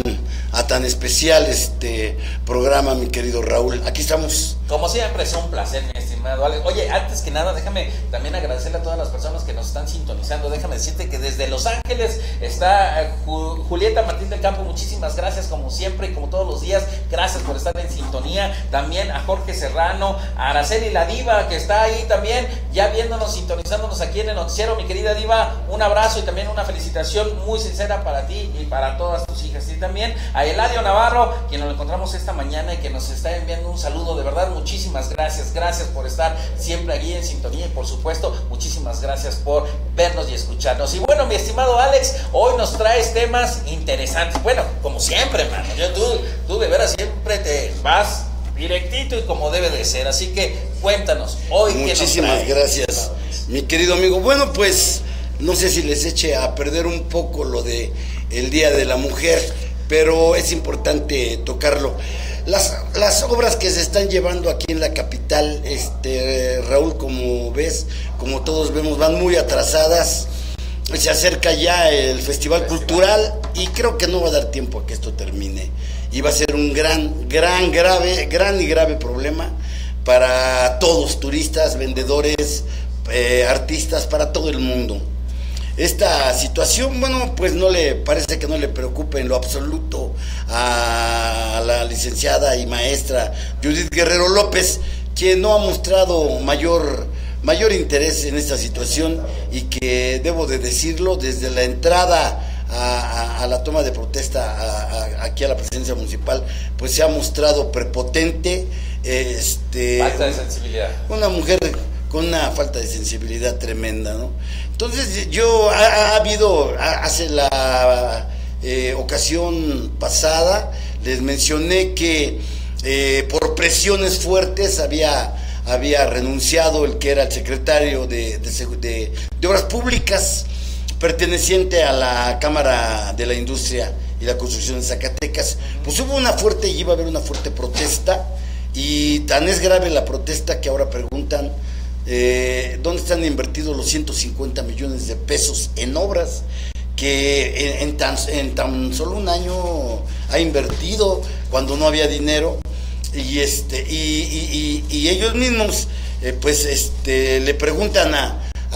a tan especial este programa, mi querido Raúl. Aquí estamos. Como siempre, es un placer, mi estimado Alex. Oye, antes que nada, déjame también agradecerle a todas las personas que nos están sintonizando. Déjame decirte que desde Los Ángeles está eh, Ju Julieta Martín del Campo. Muchísimas gracias, como siempre y como todos los días. Gracias por estar en sintonía. También a Jorge Serrano, a Araceli la Diva, que está ahí también, ya viéndonos, sintonizándonos aquí en el noticiero. Mi querida Diva, un abrazo y también una felicitación muy sincera para ti y para todas tus hijas. Y también a Eladio Navarro, quien nos encontramos esta mañana y que nos está enviando un saludo. De verdad, muchísimas gracias, gracias por estar siempre aquí en sintonía y por supuesto, muchísimas gracias por vernos y escucharnos. Y bueno, mi estimado Alex, hoy nos traes temas interesantes. Bueno, como siempre, mano, yo, tú, tú de veras siempre te vas directito y como debe de ser. Así que cuéntanos, hoy qué nos traes. Muchísimas gracias, mi querido amigo. Bueno, pues no sé si les eche a perder un poco lo de el Día de la Mujer, pero es importante tocarlo. Las, las obras que se están llevando aquí en la capital, este Raúl, como ves, como todos vemos, van muy atrasadas. Se acerca ya el Festival Cultural y creo que no va a dar tiempo a que esto termine. Y va a ser un gran, gran, grave, gran y grave problema para todos, turistas, vendedores, eh, artistas, para todo el mundo. Esta situación, bueno, pues no le parece que no le preocupe en lo absoluto a la licenciada y maestra Judith Guerrero López, quien no ha mostrado mayor, mayor interés en esta situación y que, debo de decirlo, desde la entrada a, a, a la toma de protesta a, a, aquí a la presidencia municipal, pues se ha mostrado prepotente. Este, falta de sensibilidad. Una mujer con una falta de sensibilidad tremenda, ¿no? Entonces yo, ha, ha habido, hace la eh, ocasión pasada, les mencioné que eh, por presiones fuertes había, había renunciado el que era el secretario de, de, de, de Obras Públicas, perteneciente a la Cámara de la Industria y la Construcción de Zacatecas. Pues hubo una fuerte, y iba a haber una fuerte protesta, y tan es grave la protesta que ahora preguntan Eh, ¿dónde están invertidos los ciento cincuenta millones de pesos en obras que en, en, tan, en tan solo un año ha invertido cuando no había dinero? Y este y, y, y, y ellos mismos eh, pues este le preguntan a,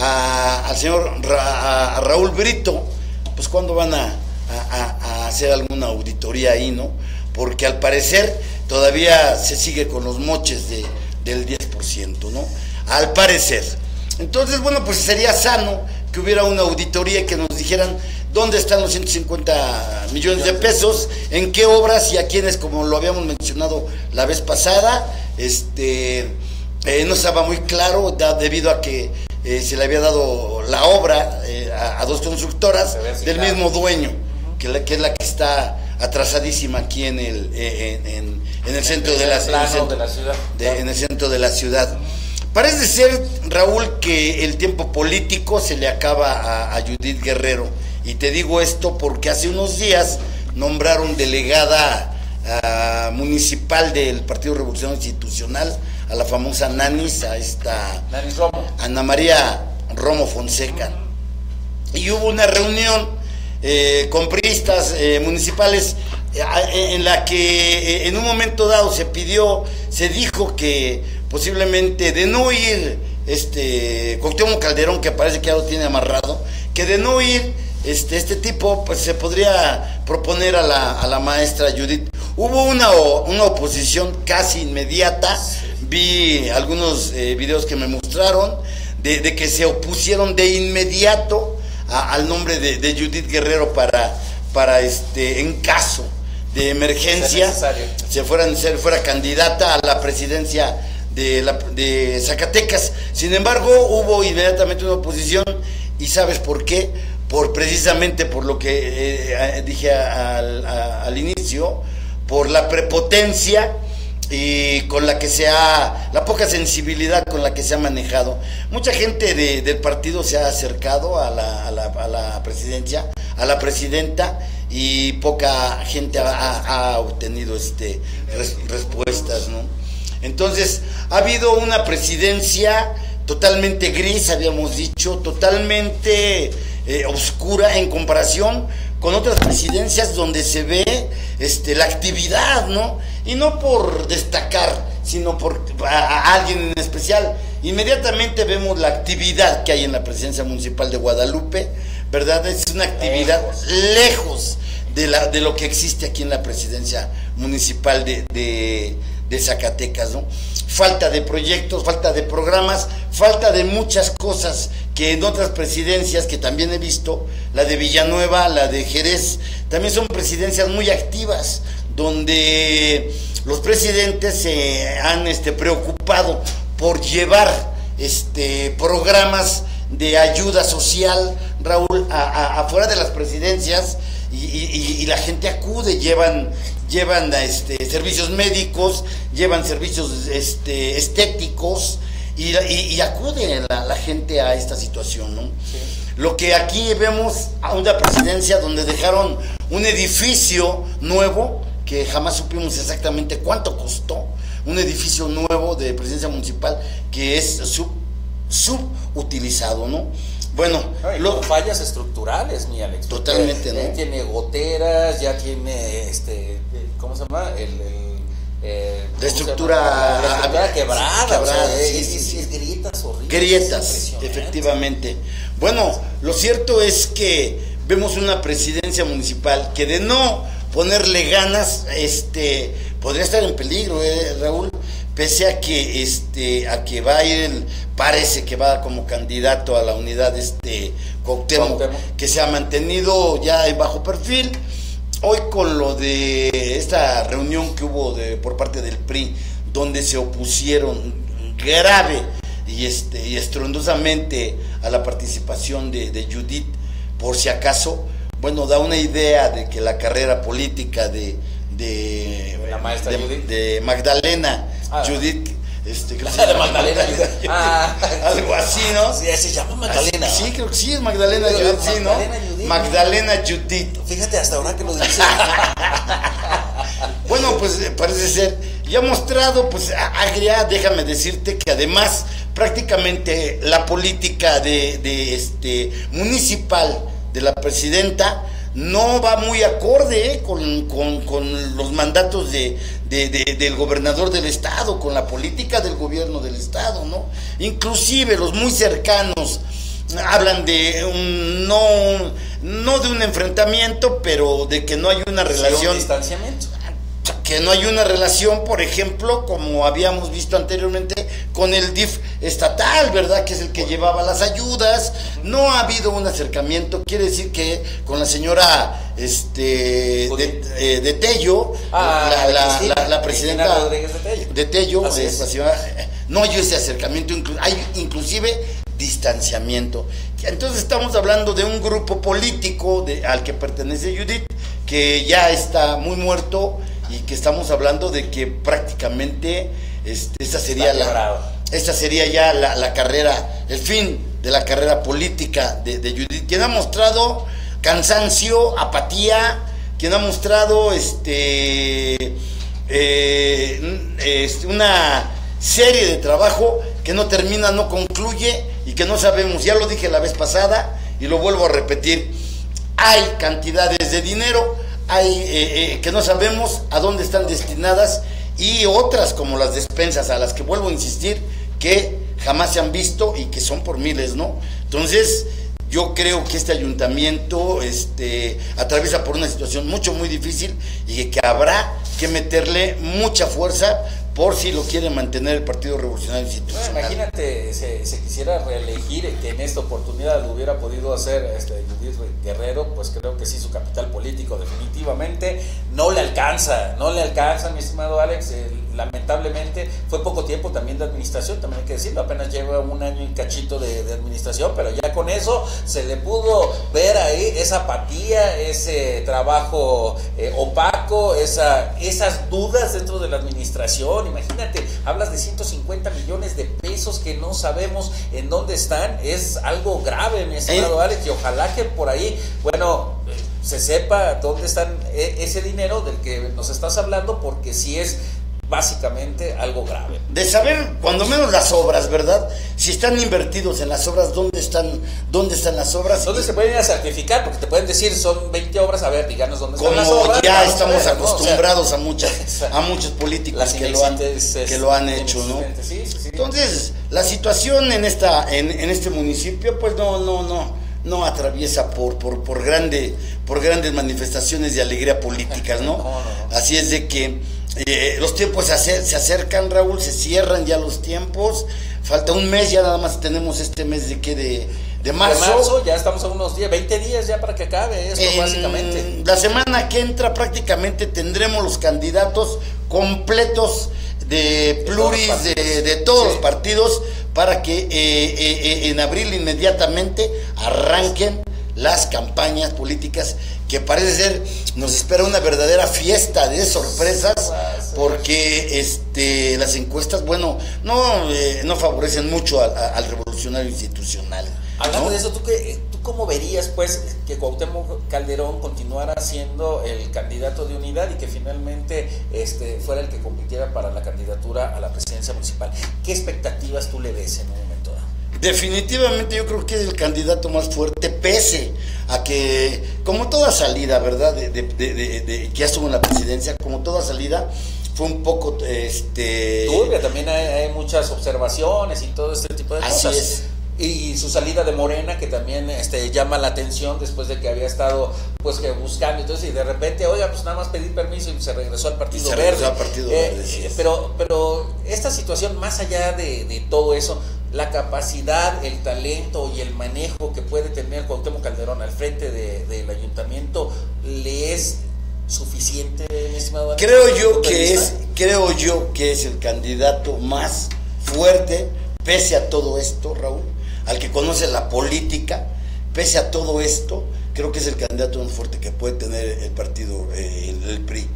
a al señor Ra, a Raúl Brito, pues cuándo van a, a, a hacer alguna auditoría ahí, ¿no? Porque al parecer todavía se sigue con los moches de, del diez por ciento, ¿no? Al parecer. Entonces, bueno, pues sería sano que hubiera una auditoría y que nos dijeran dónde están los ciento cincuenta millones de pesos, en qué obras y a quiénes, como lo habíamos mencionado la vez pasada. Este eh, no estaba muy claro, da, debido a que eh, se le había dado la obra eh, a, a dos constructoras del mismo dueño, que, la, que es la que está atrasadísima aquí en el eh, en, en, en el centro de la, en el centro, de la ciudad. De, en el centro de la ciudad. Parece ser, Raúl, que el tiempo político se le acaba a, a Judith Guerrero. Y te digo esto porque hace unos días nombraron delegada uh, municipal del Partido Revolucionario Institucional a la famosa Nanis, a esta Nanis Romo. Ana María Romo Fonseca. Y hubo una reunión eh, con priistas eh, municipales eh, en la que eh, en un momento dado se pidió, se dijo que posiblemente de no ir este Cuauhtémoc Calderón, que parece que ya lo tiene amarrado, que de no ir este, este tipo, pues se podría proponer a la, a la maestra Judith. Hubo una, una oposición casi inmediata, vi algunos eh, videos que me mostraron, de, de que se opusieron de inmediato a, al nombre de, de Judith Guerrero para, para este, en caso de emergencia, se fuera, se fuera candidata a la presidencia De, la, de Zacatecas. Sin embargo, hubo inmediatamente una oposición, y ¿sabes por qué? Por precisamente por lo que eh, dije al, a, al inicio, por la prepotencia y con la que se ha, la poca sensibilidad con la que se ha manejado. Mucha gente de, del partido se ha acercado a la, a la, a la presidencia, a la presidenta, y poca gente ha, ha, ha obtenido este res, respuestas, ¿no? Entonces, ha habido una presidencia totalmente gris, habíamos dicho, totalmente eh, oscura en comparación con otras presidencias donde se ve este, la actividad, ¿no? Y no por destacar, sino por a, a alguien en especial. Inmediatamente vemos la actividad que hay en la presidencia municipal de Guadalupe, ¿verdad? Es una actividad lejos, lejos de, la, de lo que existe aquí en la presidencia municipal de, de, de Zacatecas, ¿no? Falta de proyectos, falta de programas, falta de muchas cosas que en otras presidencias que también he visto, la de Villanueva, la de Jerez, también son presidencias muy activas, donde los presidentes se han este, preocupado por llevar este, programas de ayuda social, Raúl, a, a, afuera de las presidencias, y, y, y la gente acude, llevan llevan este, servicios médicos, llevan servicios este, estéticos, y, y, y acude la, la gente a esta situación, ¿no? Sí. Lo que aquí vemos a una presidencia donde dejaron un edificio nuevo, que jamás supimos exactamente cuánto costó, un edificio nuevo de presidencia municipal que es sub, subutilizado, ¿no? Bueno, no, lo, fallas estructurales, mi Alex. Totalmente, ¿no? Ya tiene goteras, ya tiene, este, ¿cómo se llama? El, el eh, de estructura, la estructura quebrada, quebrada, o sea, sí, es, sí, es, sí. es grietas horribles. Grietas, efectivamente. Bueno, lo cierto es que vemos una presidencia municipal que de no ponerle ganas, este, podría estar en peligro, eh, Raúl, pese a que, este, a que va a ir, el, parece que va como candidato a la unidad, este, Cuauhtémoc, que se ha mantenido ya en bajo perfil. Hoy con lo de esta reunión que hubo de, por parte del P R I, donde se opusieron grave y, este, y estruendosamente a la participación de, de Judith, por si acaso, bueno, da una idea de que la carrera política de, de, la maestra de, Judith. de Magdalena ah, Judith, este, creo la de Magdalena Judith. Ah, algo así, ¿no? Sí, se llama Magdalena. Sí, creo que sí, es Magdalena sí, Judith, sí, ¿no? Magdalena Judith. Magdalena Judith. Fíjate hasta ahora que lo dices. Bueno, pues parece ser, ya ha mostrado, pues agria, déjame decirte que además prácticamente la política de, de este municipal de la presidenta no va muy acorde eh, con, con, con los mandatos de, de, de, del gobernador del estado, con la política del gobierno del estado, ¿no? Inclusive los muy cercanos hablan de un, no, no de un enfrentamiento, pero de que no hay una relación. Sí, un distanciamiento. Que no hay una relación, por ejemplo, como habíamos visto anteriormente, con el D I F estatal, ¿verdad? Que es el que llevaba las ayudas. No ha habido un acercamiento, quiere decir que con la señora este de, eh, de Tello, ah, la, la, Cristina, la, la presidenta Rodríguez de Tello, de Tello es, es. La señora, no hay ese acercamiento, hay inclusive distanciamiento. Entonces estamos hablando de un grupo político de, al que pertenece Judith, que ya está muy muerto, y que estamos hablando de que prácticamente este, esa sería la, esta sería ya la, la carrera, el fin de la carrera política de, de Judith, quien ha mostrado cansancio, apatía, quien ha mostrado este, eh, este una serie de trabajo que no termina, no concluye y que no sabemos. Ya lo dije la vez pasada y lo vuelvo a repetir, hay cantidades de dinero, hay eh, eh, que no sabemos a dónde están destinadas, y otras como las despensas, a las que vuelvo a insistir, que jamás se han visto y que son por miles, ¿no? Entonces yo creo que este ayuntamiento este, atraviesa por una situación mucho muy difícil, y que habrá que meterle mucha fuerza por si lo quiere mantener el Partido Revolucionario Institucional. Bueno, imagínate, se, se quisiera reelegir, que en esta oportunidad lo hubiera podido hacer este Judith Guerrero, pues creo que sí, su capital político definitivamente no le alcanza, no le alcanza, mi estimado Alex. Eh, lamentablemente fue poco tiempo también de administración, también hay que decirlo, apenas lleva un año y cachito de, de administración, pero ya con eso se le pudo ver ahí esa apatía, ese trabajo eh, opaco, esa, esas dudas dentro de la administración. Imagínate, hablas de ciento cincuenta millones de pesos que no sabemos en dónde están. Es algo grave, mi estimado ¿Eh? Alex, y ojalá que por ahí, bueno, se sepa dónde están ese dinero del que nos estás hablando, porque si es básicamente algo grave. De saber, cuando menos las obras, ¿verdad? Si están invertidos en las obras, ¿dónde están, dónde están las obras? ¿Dónde se pueden ir a certificar? Porque te pueden decir, son veinte obras, a ver, díganos dónde Como están las obras. ya Vamos estamos a ver, acostumbrados, ¿no? O sea, a muchas, a muchos políticos las que lo han, inexistentes, que lo han hecho, ¿no? Sí, sí, sí. Entonces, la situación en esta, en, en este municipio, pues no, no, no, no atraviesa por, por, por grande, por grandes manifestaciones de alegría políticas, ¿no? No, no, no. Así es de que eh, los tiempos se, acer, se acercan, Raúl, se cierran ya los tiempos. Falta un mes, ya nada más tenemos este mes de que de, de marzo. De marzo, ya estamos a unos días, veinte días ya para que acabe esto, En básicamente. La semana que entra prácticamente tendremos los candidatos completos de pluris de, de todos Sí. los partidos para que eh, eh, eh, en abril inmediatamente arranquen las campañas políticas, que parece ser, nos espera una verdadera fiesta de sorpresas, porque este las encuestas, bueno, no, eh, no favorecen mucho al, al revolucionario institucional. Hablando ¿no? de eso, ¿tú, qué, ¿tú cómo verías pues que Cuauhtémoc Calderón continuara siendo el candidato de unidad y que finalmente este, fuera el que compitiera para la candidatura a la presidencia municipal? ¿Qué expectativas tú le ves en un momento dado? Definitivamente yo creo que es el candidato más fuerte, pese a que, como toda salida, ¿verdad?, de, de, de, de, de que ya estuvo en la presidencia, como toda salida, fue un poco, este... Turbia, también hay, hay muchas observaciones y todo este tipo de Así cosas. es. Y su salida de Morena, que también este, llama la atención después de que había estado pues que buscando, entonces y de repente, oiga, pues nada más pedir permiso y se regresó al Partido Y se Verde. regresó al Partido Eh, Verde, sí. pero, pero esta situación, más allá de, de todo eso, la capacidad, el talento y el manejo que puede tener Cuauhtémoc Calderón al frente de, del ayuntamiento, ¿le es suficiente, mi estimado Daniel? Creo yo ¿Punto de que vista? es, creo yo que es el candidato más fuerte, pese a todo esto, Raúl, al que conoce la política, pese a todo esto, creo que es el candidato más fuerte que puede tener el partido, eh, el, el P R I,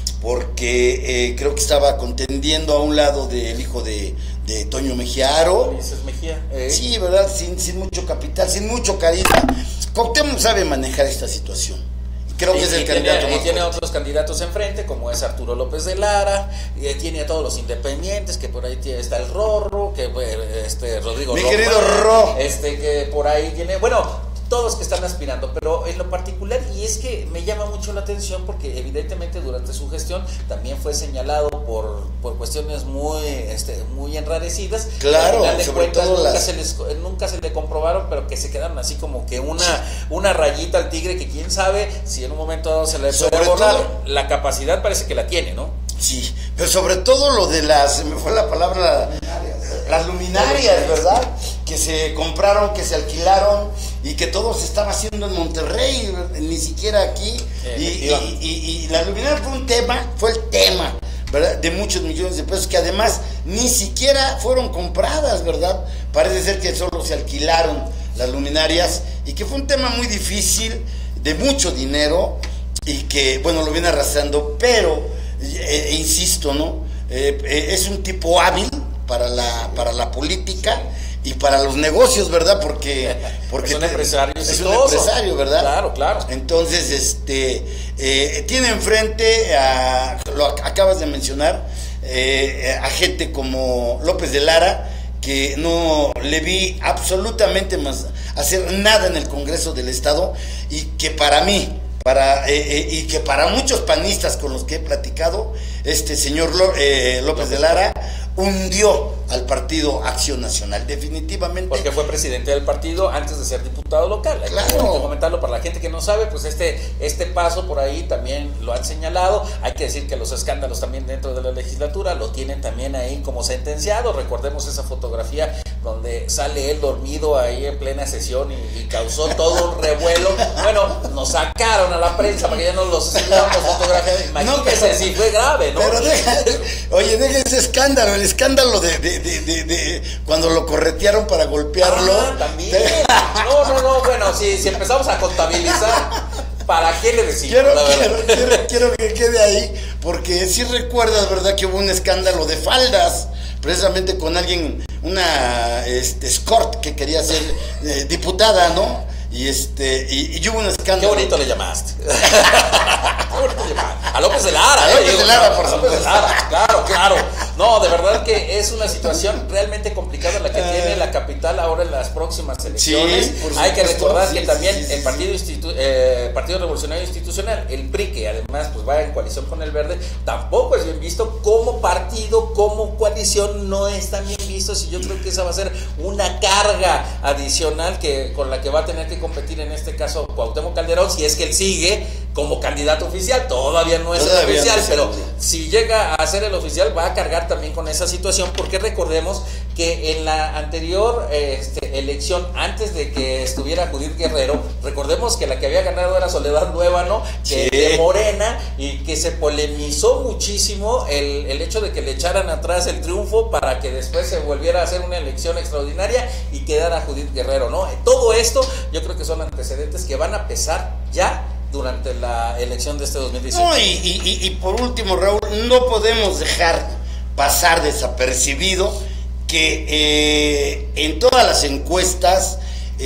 porque eh, creo que estaba contendiendo a un lado del hijo de, de Toño Mejía Aro. Ulises Mejía. ¿eh? Sí, ¿verdad? Sin, sin mucho capital, sin mucho carisma. Cuauhtémoc sabe manejar esta situación. Creo Y- que es el y candidato tiene, y más tiene fuerte. otros candidatos enfrente, como es Arturo López de Lara, y tiene a todos los independientes, que por ahí tiene, está el Rorro, que eh, este Rodrigo Mi Román, querido Ro. este que por ahí tiene, bueno, todos que están aspirando, pero en lo particular, y es que me llama mucho la atención porque evidentemente durante su gestión también fue señalado por, por cuestiones muy este, muy enrarecidas. Claro, Al final de sobre cuentas, todo nunca, las- se les, nunca se le comprobaron, pero que se quedaron así como que una, una rayita al tigre, que quién sabe si en un momento dado se le puede Sobre borrar. todo- La capacidad parece que la tiene, ¿no? Sí, pero sobre todo lo de las, se me fue la palabra, las luminarias, ¿verdad? Que se compraron, que se alquilaron y que todo se estaba haciendo en Monterrey, ni siquiera aquí. Y, y, y, y la luminaria fue un tema, fue el tema, ¿verdad? De muchos millones de pesos que además ni siquiera fueron compradas, ¿verdad? Parece ser que solo se alquilaron las luminarias y que fue un tema muy difícil, de mucho dinero y que, bueno, lo viene arrastrando, pero... Eh, eh, insisto, ¿no? Eh, eh, es un tipo hábil para la, para la política y para los negocios, ¿verdad? Porque, porque Es un empresario es un exitoso. empresario, ¿verdad? Claro, claro. Entonces, este, eh, tiene enfrente a, lo ac- acabas de mencionar, eh, a gente como López de Lara, que no le vi absolutamente más hacer nada en el Congreso del Estado y que para mí, para eh, eh, y que para muchos panistas con los que he platicado, este señor Lo- eh, López de Lara hundió al partido Acción Nacional, definitivamente. Porque fue presidente del partido antes de ser diputado local. Hay Claro. que comentarlo para la gente que no sabe, pues este, este paso por ahí también lo han señalado. Hay que decir que los escándalos también dentro de la legislatura lo tienen también ahí como sentenciado. Recordemos esa fotografía donde sale él dormido ahí en plena sesión y, y causó todo un revuelo. Bueno, nos sacaron a la prensa para que ya no los sigamos fotografiando. Imagínense, pero- si fue grave, ¿no? Pero deja, oye, deja ese escándalo, el escándalo de, de, de, de, de cuando lo corretearon para golpearlo. Ah, también. No, no, no, bueno, si, si empezamos a contabilizar, ¿para qué le decimos? Quiero, La verdad. quiero, quiero, quiero que quede ahí, porque sí recuerdas, ¿verdad?, que hubo un escándalo de faldas, precisamente con alguien, una este, escort que quería ser eh, diputada, ¿no? Y este y, y hubo un Qué escándalo. bonito le llamaste. Qué bonito le llamaste. A López de Lara, A ¿eh? López Digo, de Lara, no, por a López de supuesto. Lara, claro, claro. No, de verdad que es una situación realmente complicada la que tiene la capital ahora en las próximas elecciones. Sí, por Hay que supuesto, recordar sí, que sí, también sí, sí, el sí. Partido Institu eh, Partido Revolucionario Institucional, el P R I, que además pues va en coalición con el Verde, tampoco es bien visto como partido, como coalición, no están bien vistos, y yo creo que esa va a ser una carga adicional que con la que va a tener que competir en este caso Cuauhtémoc Calderón, si es que él sigue como candidato oficial. Todavía no es el Todavía oficial, no es el pero oficial. si llega a ser el oficial va a cargar también con esa situación, porque recordemos que en la anterior este, elección, antes de que estuviera Judith Guerrero, recordemos que la que había ganado era Soledad Nuévano, que Sí. de Morena, y que se polemizó muchísimo el, el hecho de que le echaran atrás el triunfo para que después se volviera a hacer una elección extraordinaria y quedara Judith Guerrero, ¿no? Todo esto yo creo que son antecedentes que van a pesar ya durante la elección de este dos mil dieciocho. No, y, y, y- y por último, Raúl, no podemos dejar pasar desapercibido que eh, en todas las encuestas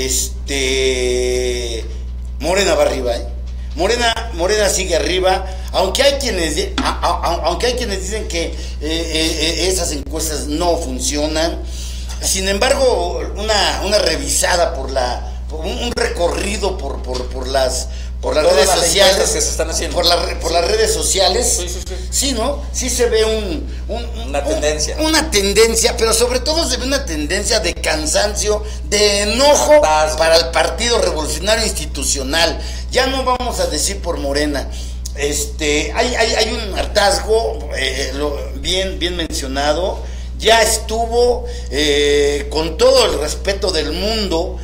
este Morena va arriba, ¿eh? Morena, Morena sigue arriba, aunque hay quienes di- a- a- aunque hay quienes dicen que eh, eh, esas encuestas no funcionan. Sin embargo, una, una revisada por la por un, un recorrido por, por, por las por las Todas redes las sociales encuestas que se están haciendo. por, la re- por las redes sociales, Sí, sí, sí. sí, ¿no? Sí se ve un, un- Una un- tendencia. una tendencia, pero sobre todo se ve una tendencia de cansancio, de enojo Hartazgo. para el Partido Revolucionario Institucional. Ya no vamos a decir por Morena. Este, hay, hay, hay un hartazgo, eh, lo- bien, bien mencionado. Ya estuvo, eh, con todo el respeto del mundo,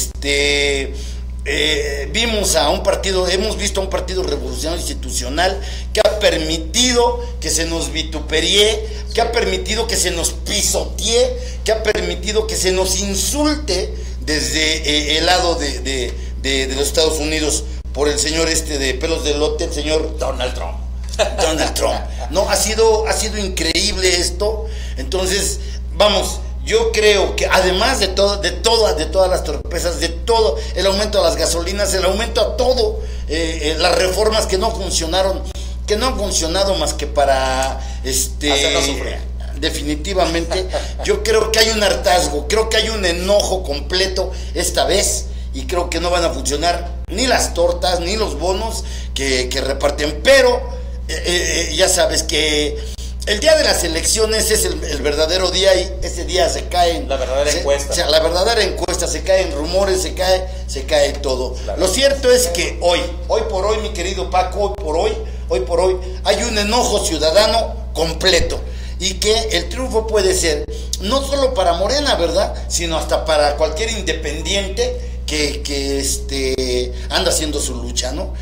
este, eh, vimos a un partido, hemos visto a un partido revolucionario institucional que ha permitido que se nos vituperie, que ha permitido que se nos pisotee, que ha permitido que se nos insulte desde eh, el lado de, de, de, de los Estados Unidos por el señor este de pelos de lote, el señor Donald Trump. Donald Trump. No, ha sido, ha sido increíble esto. Entonces, vamos, yo creo que además de todo, de todas, de todas las torpezas, de todo, el aumento a las gasolinas, el aumento a todo, eh, eh, las reformas que no funcionaron, que no han funcionado más que para este Hacernos sufrir. definitivamente, yo creo que hay un hartazgo, creo que hay un enojo completo esta vez, y creo que no van a funcionar ni las tortas ni los bonos que, que reparten, pero eh, eh, ya sabes que el día de las elecciones es el, el verdadero día, y ese día se caen La verdadera se- encuesta. o sea, la verdadera encuesta, se caen rumores, se cae, se cae todo. Claro. Lo cierto es que hoy, hoy por hoy, mi querido Paco, hoy por hoy, hoy por hoy, hay un enojo ciudadano completo, y que el triunfo puede ser no solo para Morena, ¿verdad?, sino hasta para cualquier independiente que, que este, anda haciendo su lucha, ¿no?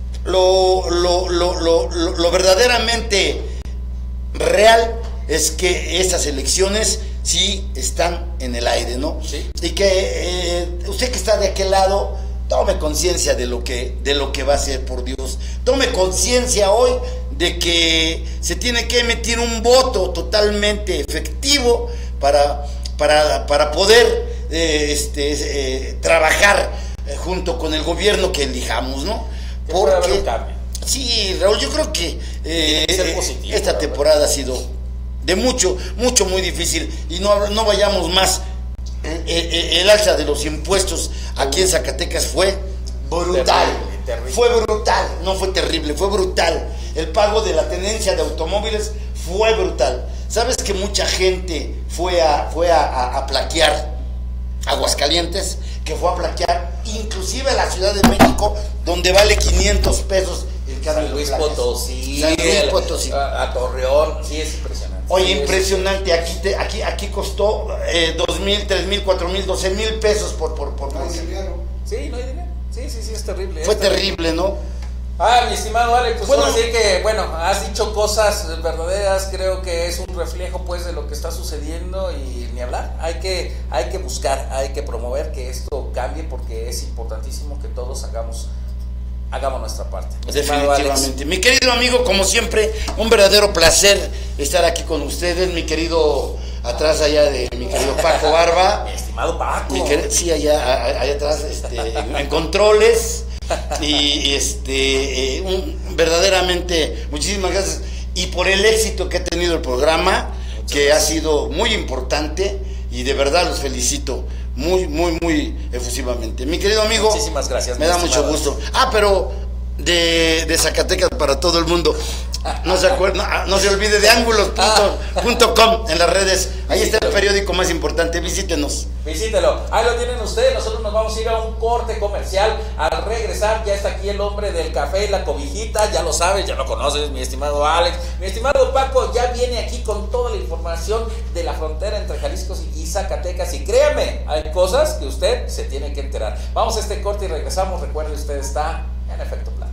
Lo, lo, lo, lo, lo, lo verdaderamente real es que estas elecciones sí están en el aire, ¿no? Sí. Y que eh, usted que está de aquel lado tome conciencia de lo que de lo que va a ser, por Dios. Tome conciencia hoy de que se tiene que emitir un voto totalmente efectivo para para, para poder eh, este eh, trabajar eh, junto con el gobierno que elijamos, ¿no? Que pueda haber un cambio. Sí, Raúl, yo creo que eh, Tiene que ser positivo, esta la temporada ha sido de mucho, mucho, muy difícil, y no, no vayamos más. Eh, eh, el alza de los impuestos aquí en Zacatecas fue brutal, Terrible, terrible. fue brutal, no fue terrible, fue brutal. El pago de la tenencia de automóviles fue brutal. ¿Sabes que mucha gente fue a, fue a, a, a plaquear Aguascalientes? Que fue a plaquear inclusive la Ciudad de México, donde vale quinientos pesos el cambio San Luis de placas. Potosí, San Luis el- Potosí. A, a Torreón, sí, es impresionante. Oye, Sí, es- impresionante, aquí te, aquí, aquí costó eh, dos mil, tres mil, cuatro mil, doce mil pesos por, por, por No hay bolsa. dinero. Sí, no hay dinero. Sí, sí, sí, es terrible. Fue es terrible, ¿no? Ah, mi estimado Alex, pues Bueno. ahora sí que, bueno, has dicho cosas verdaderas, creo que es un reflejo pues de lo que está sucediendo, y ni hablar, hay que, hay que buscar, hay que promover que esto cambie, porque es importantísimo que todos hagamos, hagamos nuestra parte. Mi estimado Alex. Definitivamente. Mi querido amigo, como siempre, un verdadero placer estar aquí con ustedes, mi querido, atrás allá de mi querido Paco Barba. Mi estimado Paco. Mi querido, sí, allá, a- allá atrás, este, en controles. Y este, eh, un, verdaderamente, muchísimas gracias. Y por el éxito que ha tenido el programa, muchas que gracias. Ha sido muy importante, y de verdad los felicito muy, muy, muy efusivamente. Mi querido amigo, muchísimas gracias. Me da mucho gusto. Ah, pero de, de Zacatecas para todo el mundo. No se acuerda, no, no se olvide de ángulos punto com en las redes. Ahí está el periódico más importante. Visítenos. Visítelo. Ahí lo tienen ustedes. Nosotros nos vamos a ir a un corte comercial. Al regresar ya está aquí el hombre del café y la cobijita. Ya lo sabes, ya lo conoces, mi estimado Alex. Mi estimado Paco ya viene aquí con toda la información de la frontera entre Jalisco y Zacatecas. Y créame, hay cosas que usted se tiene que enterar. Vamos a este corte y regresamos. Recuerde, usted está en Efecto Plata.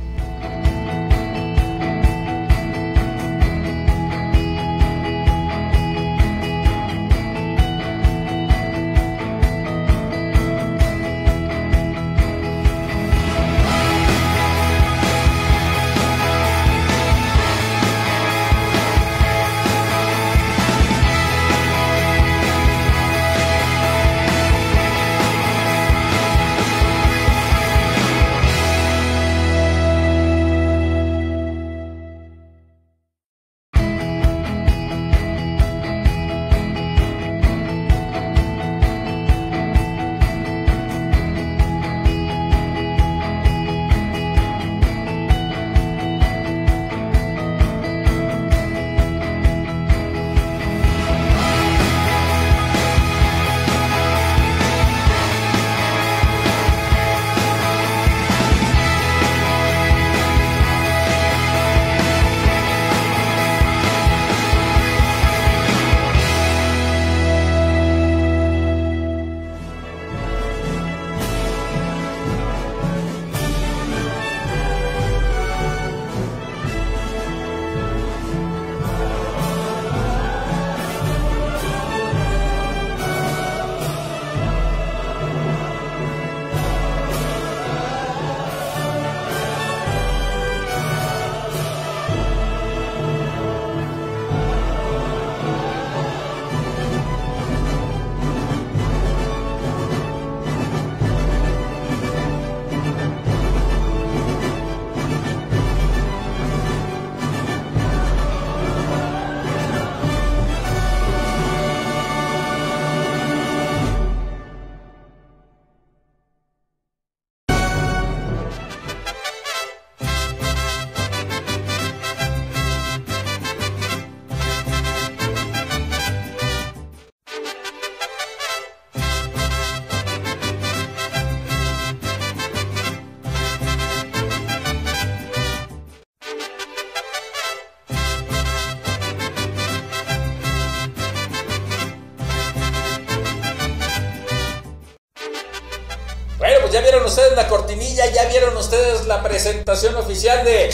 Ya vieron ustedes la cortinilla, ya vieron ustedes la presentación oficial de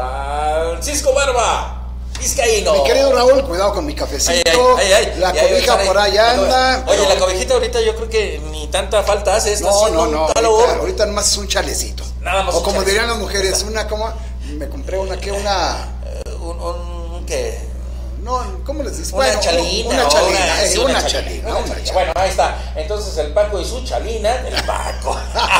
Francisco Barba Vizcaíno. Mi querido Raúl, cuidado con mi cafecito. Ay, ay, ay, ay. La ya, cobija por allá anda. Oye, pero... la cobijita ahorita yo creo que ni tanta falta hace. Está no, no, no. Ahorita, ahorita nomás es un chalecito. Nada más. O como chalecito. Dirían las mujeres, una como. Me compré una que una. Uh, un, un ¿qué? No, ¿cómo les dices? Una bueno, chalina. Una chalina, una, eh, sí, una, una, chalina, chalina, una una chalina. Bueno, ahí está. Entonces el Paco y su chalina, el Paco.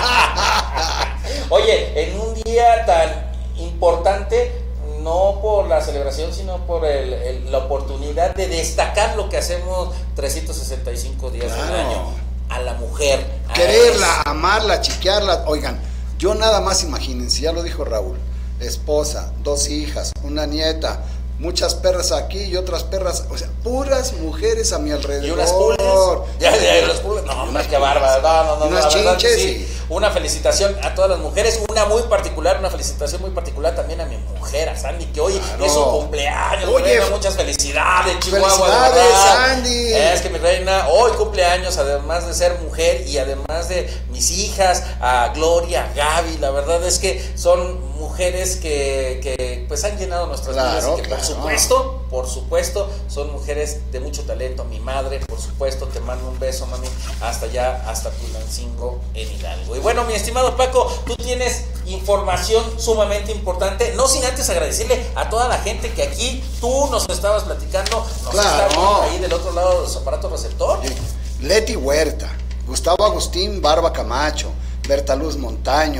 Oye, en un día tan importante, no por la celebración, sino por el, el, la oportunidad de destacar lo que hacemos trescientos sesenta y cinco días claro. del año. A la mujer. Quererla, a amarla, chiquearla. Oigan, yo nada más imagínense, ya lo dijo Raúl, esposa, dos hijas, una nieta, muchas perras aquí y otras perras, o sea, puras mujeres a mi alrededor. Y unas pulas. Ya, ya, unas pulas. No, hombre, qué bárbaro. No, no, no. Unas no, chinches. Sí. Y... Una felicitación a todas las mujeres, una muy particular, una felicitación muy particular también a mi mujer, a Sandy, que hoy claro. es su cumpleaños. Oye, reina, muchas felicidades, Chihuahua. Felicidades, Sandy. Es que mi reina hoy cumpleaños, además de ser mujer y además de mis hijas, a Gloria, a Gaby. La verdad es que son mujeres que, que pues han llenado nuestras claro, vidas y que claro. por supuesto, por supuesto, son mujeres de mucho talento. Mi madre, por supuesto, te mando un beso, mami, hasta allá, hasta Tulancingo, en Hidalgo. Y bueno, mi estimado Paco, tú tienes información sumamente importante, no sin antes agradecerle a toda la gente que aquí tú nos estabas platicando, nos claro. está ahí del otro lado de los aparatos receptor. Leti Huerta, Gustavo Agustín Barba Camacho, Berta Luz Montaño,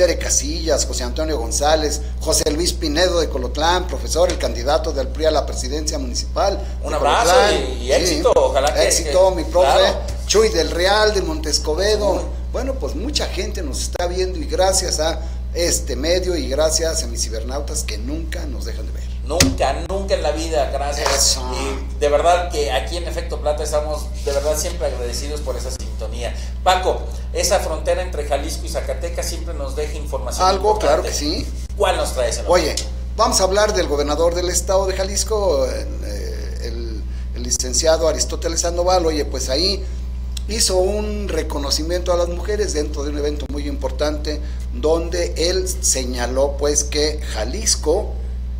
Tere Casillas, José Antonio González, José Luis Pinedo de Colotlán, profesor, el candidato del P R I a la presidencia municipal. Un abrazo y, y éxito, sí, ojalá que... Éxito, que, mi profe, claro. Chuy del Real, de Montescobedo. Uh. Bueno, pues mucha gente nos está viendo y gracias a este medio y gracias a mis cibernautas que nunca nos dejan de ver. Nunca, nunca en la vida, gracias. Eso. Y de verdad que aquí en Efecto Plata estamos de verdad siempre agradecidos por esa sintonía. Paco, esa frontera entre Jalisco y Zacatecas siempre nos deja información. Algo, importante. claro que sí. ¿Cuál nos traes? El Oye, vamos a hablar del gobernador del estado de Jalisco, eh, el, el licenciado Aristóteles Sandoval. Oye, pues ahí hizo un reconocimiento a las mujeres dentro de un evento muy importante donde él señaló pues que Jalisco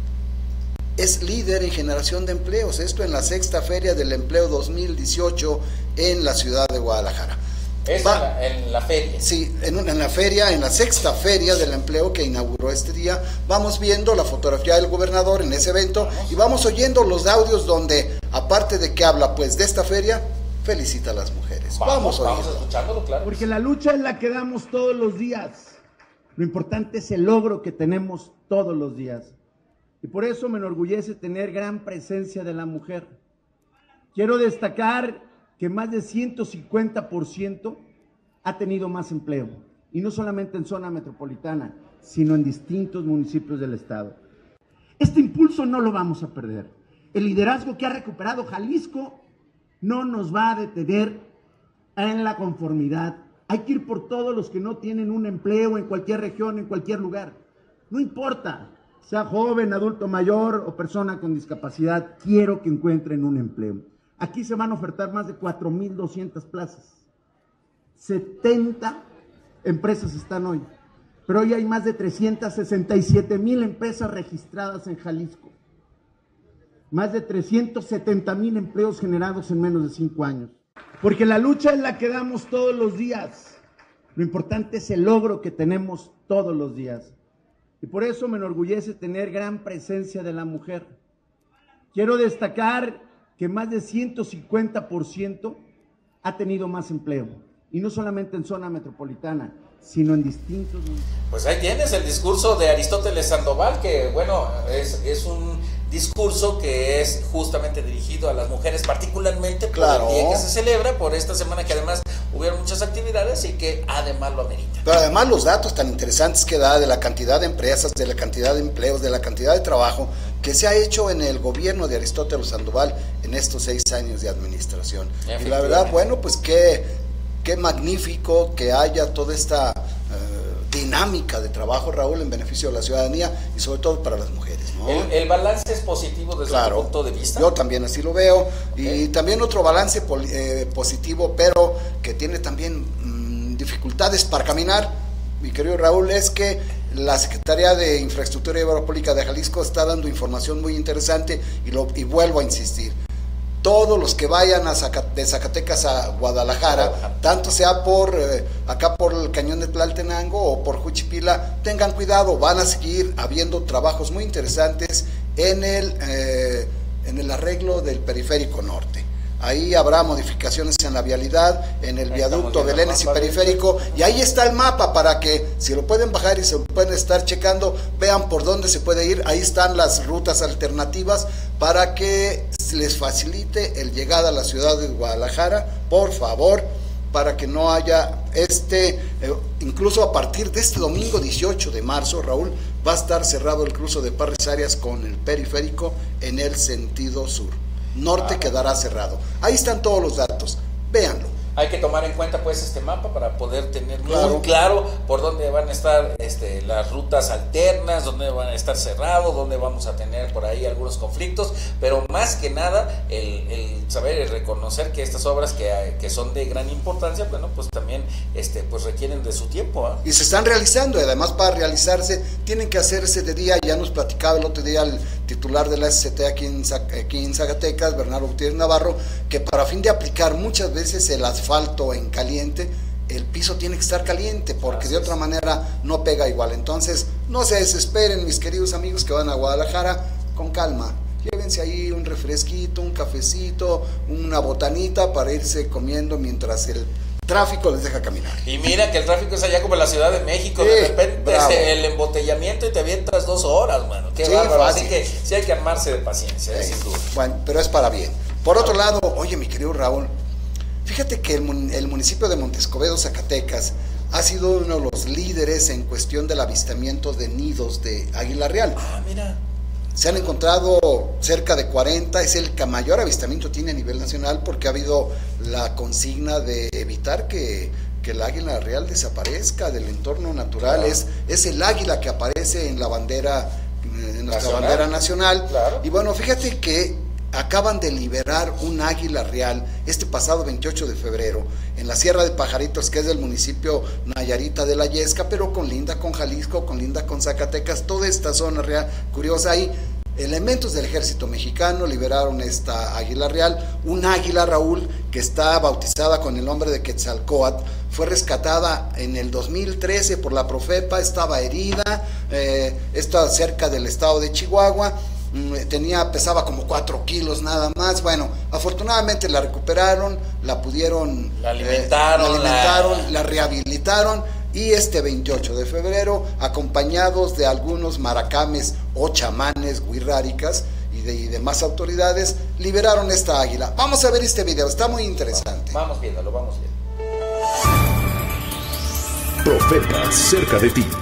es líder en generación de empleos, esto en la sexta Feria del Empleo dos mil dieciocho en la ciudad de Guadalajara. Es Va, en, la, en la feria. Sí, en, en la feria, en la sexta Feria del Empleo que inauguró este día, vamos viendo la fotografía del gobernador en ese evento y vamos oyendo los audios donde, aparte de que habla pues de esta feria, felicita a las mujeres. Vamos, vamos, vamos escuchándolo, claro. Porque la lucha es la que damos todos los días. Lo importante es el logro que tenemos todos los días. Y por eso me enorgullece tener gran presencia de la mujer. Quiero destacar que más de ciento cincuenta por ciento ha tenido más empleo. Y no solamente en zona metropolitana, sino en distintos municipios del estado. Este impulso no lo vamos a perder. El liderazgo que ha recuperado Jalisco no nos va a detener en la conformidad. Hay que ir por todos los que no tienen un empleo en cualquier región, en cualquier lugar. No importa, sea joven, adulto mayor o persona con discapacidad, quiero que encuentren un empleo. Aquí se van a ofertar más de cuatro mil doscientas plazas. setenta empresas están hoy, pero hoy hay más de trescientas sesenta y siete mil empresas registradas en Jalisco. Más de trescientos setenta mil empleos generados en menos de cinco años. Porque la lucha es la que damos todos los días. Lo importante es el logro que tenemos todos los días. Y por eso me enorgullece tener gran presencia de la mujer. Quiero destacar que más de ciento cincuenta por ciento ha tenido más empleo. Y no solamente en zona metropolitana, sino en distintos... Pues ahí tienes el discurso de Aristóteles Sandoval, que bueno, es, es un discurso que es justamente dirigido a las mujeres, particularmente por claro. el día que se celebra, por esta semana que además hubieron muchas actividades y que además lo amerita. Pero además los datos tan interesantes que da de la cantidad de empresas, de la cantidad de empleos, de la cantidad de trabajo que se ha hecho en el gobierno de Aristóteles Sandoval en estos seis años de administración. Y la verdad, bueno, pues qué, qué magnífico que haya toda esta uh, dinámica de trabajo, Raúl, en beneficio de la ciudadanía y sobre todo para las mujeres, ¿no? El, el balance es positivo desde claro, tu punto de vista. Yo también así lo veo. Okay. Y también otro balance pol, eh, positivo, pero que tiene también mmm, dificultades para caminar, mi querido Raúl, es que la Secretaría de Infraestructura y Obra Pública de Jalisco está dando información muy interesante y, lo, y vuelvo a insistir. Todos los que vayan a Zacate, de Zacatecas a Guadalajara, tanto sea por eh, acá por el cañón de Tlaltenango o por Juchipila, tengan cuidado, van a seguir habiendo trabajos muy interesantes en el, eh, en el arreglo del periférico norte. Ahí habrá modificaciones en la vialidad, en el viaducto Belénes y periférico, y ahí está el mapa para que si lo pueden bajar y se lo pueden estar checando, vean por dónde se puede ir. Ahí están las rutas alternativas para que les facilite el llegada a la ciudad de Guadalajara, por favor, para que no haya este, eh, incluso a partir de este domingo dieciocho de marzo, Raúl, va a estar cerrado el cruce de Parres Arias con el periférico en el sentido sur. Norte quedará cerrado. Ahí están todos los datos, véanlo. Hay que tomar en cuenta pues este mapa para poder tener claro. muy claro por dónde van a estar este, las rutas alternas, dónde van a estar cerrados, dónde vamos a tener por ahí algunos conflictos, pero más que nada el, el saber y reconocer que estas obras que, que son de gran importancia, bueno, pues también este, pues requieren de su tiempo, ¿eh? Y se están realizando, y además para realizarse tienen que hacerse de día. Ya nos platicaba el otro día el titular de la S C T aquí en, aquí en Zacatecas, Bernardo Gutiérrez Navarro, que para fin de aplicar muchas veces el asfalto en caliente, el piso tiene que estar caliente, porque de otra manera no pega igual. Entonces, no se desesperen, mis queridos amigos que van a Guadalajara, con calma. Llévense ahí un refresquito, un cafecito, una botanita para irse comiendo mientras el tráfico les deja caminar. Y mira que el tráfico es allá como en la Ciudad de México, Sí, de repente bravo. es el embotellamiento y te avientas dos horas, mano. Qué Sí, bárbaro. fácil. Así que sí hay que armarse de paciencia, eh, Sí. sin duda. Bueno, pero es para bien. Por otro lado, oye, mi querido Raúl, fíjate que el, mun- el municipio de Montescobedo, Zacatecas, ha sido uno de los líderes en cuestión del avistamiento de nidos de águila real. Ah, mira. Se han encontrado cerca de cuarenta, es el que mayor avistamiento tiene a nivel nacional porque ha habido la consigna de evitar que, que el águila real desaparezca del entorno natural. Claro. Es, es el águila que aparece en la bandera, en nuestra Nacional. bandera nacional. Claro. Y bueno, fíjate que acaban de liberar un águila real este pasado veintiocho de febrero en la Sierra de Pajaritos, que es del municipio Nayarita de la Yesca, pero con linda con Jalisco, con linda con Zacatecas, toda esta zona real curiosa ahí. Elementos del ejército mexicano liberaron esta águila real, un águila, Raúl, que está bautizada con el nombre de Quetzalcóatl, fue rescatada en el dos mil trece por la Profepa, estaba herida, eh, está cerca del estado de Chihuahua, tenía, pesaba como cuatro kilos nada más. Bueno, afortunadamente la recuperaron, la pudieron, La alimentaron, eh, la, alimentaron la... la rehabilitaron, y este veintiocho de febrero, acompañados de algunos maracames o chamanes wixárikas y de y demás autoridades, liberaron esta águila. Vamos a ver este video, está muy interesante. Vamos, vamos viéndolo, vamos viendo. Profetas cerca de ti.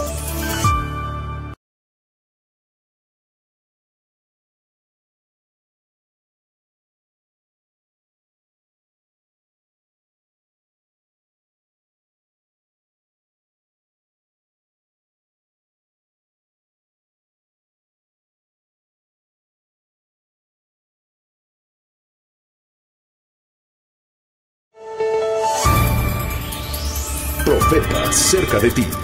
Profetas cerca de ti.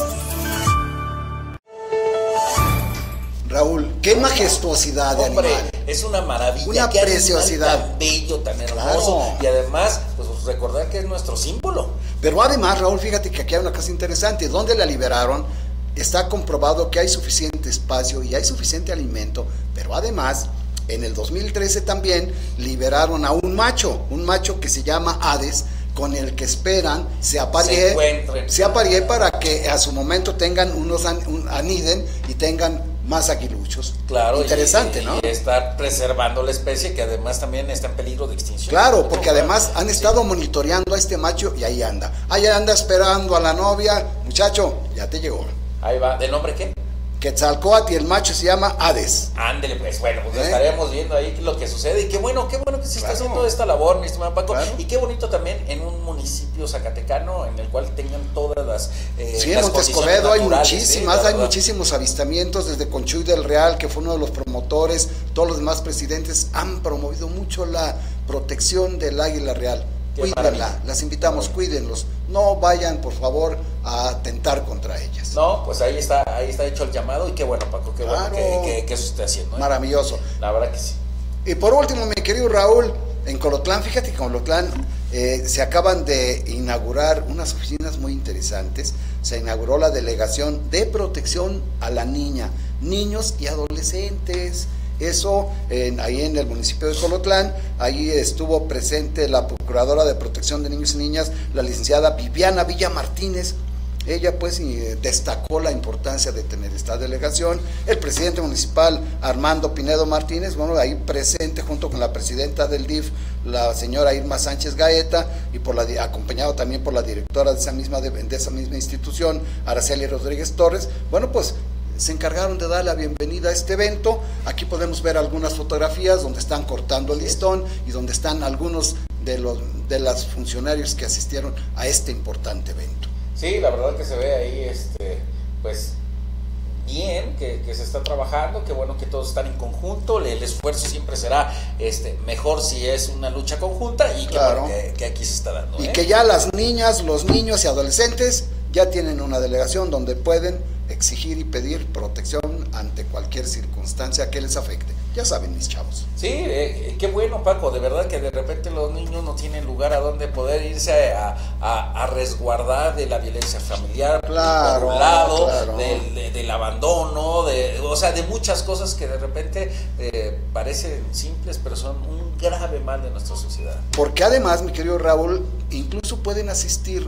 Raúl, qué majestuosidad de Hombre, animal. es una maravilla. Una qué animal preciosidad. Tan bello, tan hermoso. Claro. Y además, pues recordar que es nuestro símbolo. Pero además, Raúl, fíjate que aquí hay una cosa interesante. ¿Dónde la liberaron? Está comprobado que hay suficiente espacio y hay suficiente alimento, pero además, en el dos mil trece también liberaron a un macho, un macho que se llama Hades, con el que esperan se aparee, Se encuentren. se aparee para que a su momento tengan unos an, un, aniden y tengan más aguiluchos. Claro, interesante, y, ¿no? Y estar preservando la especie que además también está en peligro de extinción. Claro, porque Bueno, además han estado sí. monitoreando a este macho y ahí anda. Ahí anda esperando a la novia. Muchacho, ya te llegó. Ahí va. ¿De nombre qué? Quetzalcóatl y el macho se llama Hades. Ándele, pues bueno, pues ¿Eh? estaremos viendo ahí lo que sucede. Y qué bueno, qué bueno que se está Claro. haciendo esta labor, mi estimado Paco. Claro. Y qué bonito también en un municipio zacatecano en el cual tengan todas las. Eh, Sí, en las Montescobedo hay condiciones naturales, muchísimas, ¿sí? La hay verdad. muchísimos avistamientos, desde Conchuy del Real, que fue uno de los promotores, todos los demás presidentes han promovido mucho la protección del águila real. Qué Cuídenla, maravilla. las invitamos, cuídenlos, no vayan por favor a atentar contra ellas. No, pues ahí está, ahí está hecho el llamado y qué bueno, Paco, qué Claro. bueno que, que, que eso se esté haciendo. ¿eh? Maravilloso. La verdad que sí. Y por último, mi querido Raúl, en Colotlán, fíjate que en Colotlán eh, se acaban de inaugurar unas oficinas muy interesantes. Se inauguró la Delegación de Protección a la Niña, Niños y Adolescentes. Eso en, ahí en el municipio de Colotlán. Ahí estuvo presente la Procuradora de Protección de Niños y Niñas, la licenciada Viviana Villa Martínez. Ella pues eh, destacó la importancia de tener esta delegación. El presidente municipal Armando Pinedo Martínez, bueno, ahí presente junto con la presidenta del D I F, la señora Irma Sánchez Gaeta, y por la acompañado también por la directora de esa misma de, de esa misma institución, Araceli Rodríguez Torres. Bueno, pues se encargaron de dar la bienvenida a este evento. Aquí podemos ver algunas fotografías donde están cortando el listón y donde están algunos de los de los funcionarios que asistieron a este importante evento. Sí, la verdad que se ve ahí, este, pues, bien, que, que se está trabajando, que bueno que todos están en conjunto, el, el esfuerzo siempre será este mejor si es una lucha conjunta y que, Claro. bueno, que, que aquí se está dando. Y ¿eh? que ya las niñas, los niños y adolescentes ya tienen una delegación donde pueden exigir y pedir protección ante cualquier circunstancia que les afecte. Ya saben, mis chavos. Sí, eh, qué bueno, Paco, de verdad que de repente los niños no tienen lugar a donde poder irse a, a, a resguardar de la violencia familiar, claro, por un lado, claro. del, de, del abandono, de, o sea, de muchas cosas que de repente eh, parecen simples, pero son un grave mal de nuestra sociedad. Porque además, mi querido Raúl, incluso pueden asistir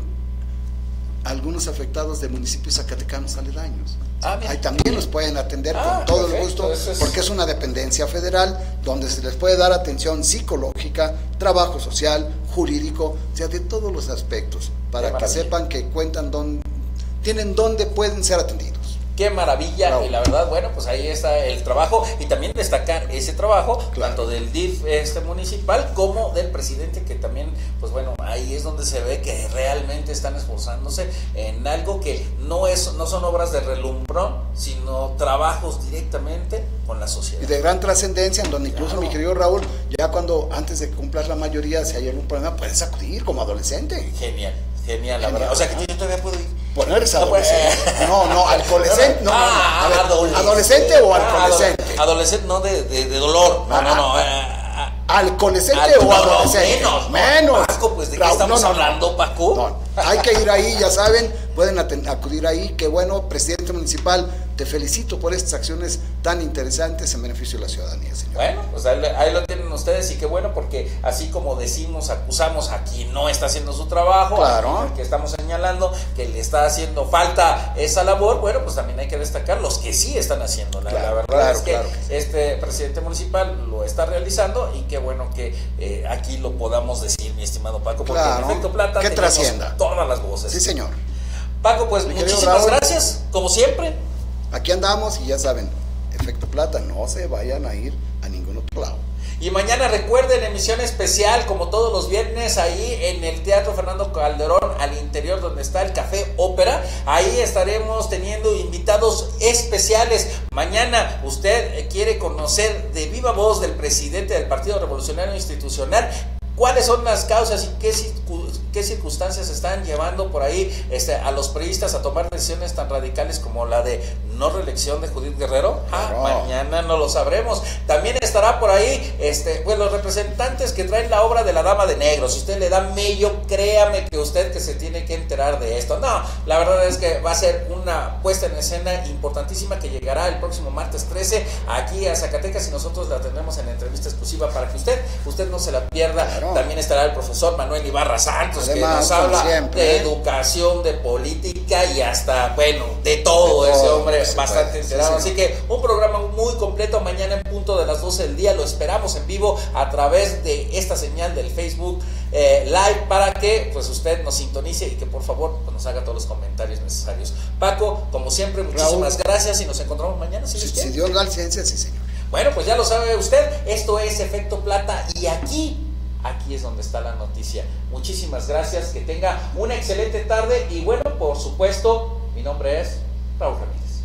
algunos afectados de municipios zacatecanos aledaños. Ah, ahí también los pueden atender ah, con todo perfecto, el gusto, es... porque es una dependencia federal donde se les puede dar atención psicológica, trabajo social, jurídico, o sea, de todos los aspectos, para que sepan que cuentan don, tienen dónde pueden ser atendidos. Qué maravilla, claro. Y la verdad, bueno, pues ahí está el trabajo, y también destacar ese trabajo, claro. Tanto del D I F este municipal como del presidente, que también, pues bueno, ahí es donde se ve que realmente están esforzándose en algo que no es, no son obras de relumbrón, sino trabajos directamente con la sociedad. Y de gran trascendencia, en donde incluso, claro. Mi querido Raúl, ya cuando antes de que cumplas la mayoría, si hay algún problema, puedes acudir como adolescente. Genial, genial, la verdad. O sea que yo todavía puedo ir. Bueno, eres adolescente. No, no, alcoholescente. No, ah, no, no. A ver, adolescente. ¿Adolescente o alcoholescente? Ah, adolescente, no de, de, de dolor. No, no, no. Eh, ¿Alcoholescente al, o no, adolescente? No, menos. Menos. Paco, pues ¿de qué Raúl, estamos no, no, hablando, Paco? No, hay que ir ahí, ya saben, pueden acudir ahí. Qué bueno, presidente municipal, te felicito por estas acciones tan interesantes en beneficio de la ciudadanía, señor. Bueno, pues ahí, ahí lo tienen ustedes, y qué bueno, porque así como decimos, acusamos a quien no está haciendo su trabajo, claro. A que estamos señalando que le está haciendo falta esa labor, bueno, pues también hay que destacar los que sí están haciendo. La, claro, la verdad claro, es que claro. Este presidente municipal lo está realizando, y qué bueno que eh, aquí lo podamos decir, mi estimado Paco, porque claro. En Efecto Plata que trascienda todas las voces. Sí, señor. Paco, pues mi muchísimas gracias, como siempre. Aquí andamos, y ya saben, Efecto Plata, no se vayan a ir a ningún otro lado. Y mañana recuerden, emisión especial, como todos los viernes, ahí en el Teatro Fernando Calderón, al interior donde está el Café Ópera. Ahí estaremos teniendo invitados especiales. Mañana usted quiere conocer de viva voz del presidente del Partido Revolucionario Institucional cuáles son las causas y qué, qué circunstancias están llevando por ahí este, a los priistas a tomar decisiones tan radicales como la de no reelección de Judith Guerrero. Ah, no. Mañana no lo sabremos. También estará por ahí este, pues, los representantes que traen la obra de La Dama de Negro. Si usted le da mello, créame que usted que se tiene que enterar de esto. No, la verdad es que va a ser una puesta en escena importantísima que llegará el próximo martes trece aquí a Zacatecas, y nosotros la tendremos en entrevista exclusiva para que usted, usted no se la pierda. Claro. También estará el profesor Manuel Ibarra Santos, además, que nos habla siempre, de educación, de política y hasta, bueno, de todo, de todo ese hombre bastante puede, enterado. Sí, así que un programa muy completo mañana en punto de las doce del día. Lo esperamos en vivo a través de esta señal del Facebook eh, Live, para que pues usted nos sintonice y que por favor pues, nos haga todos los comentarios necesarios. Paco, como siempre, muchísimas Raúl, gracias, y nos encontramos mañana. Si, si, si Dios da licencia, sí, señor. Bueno, pues ya lo sabe usted, esto es Efecto Plata, y aquí Aquí es donde está la noticia. Muchísimas gracias, que tenga una excelente tarde, y bueno, por supuesto, mi nombre es Raúl Ramírez.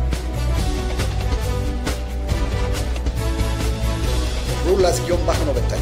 Rulas-noventa y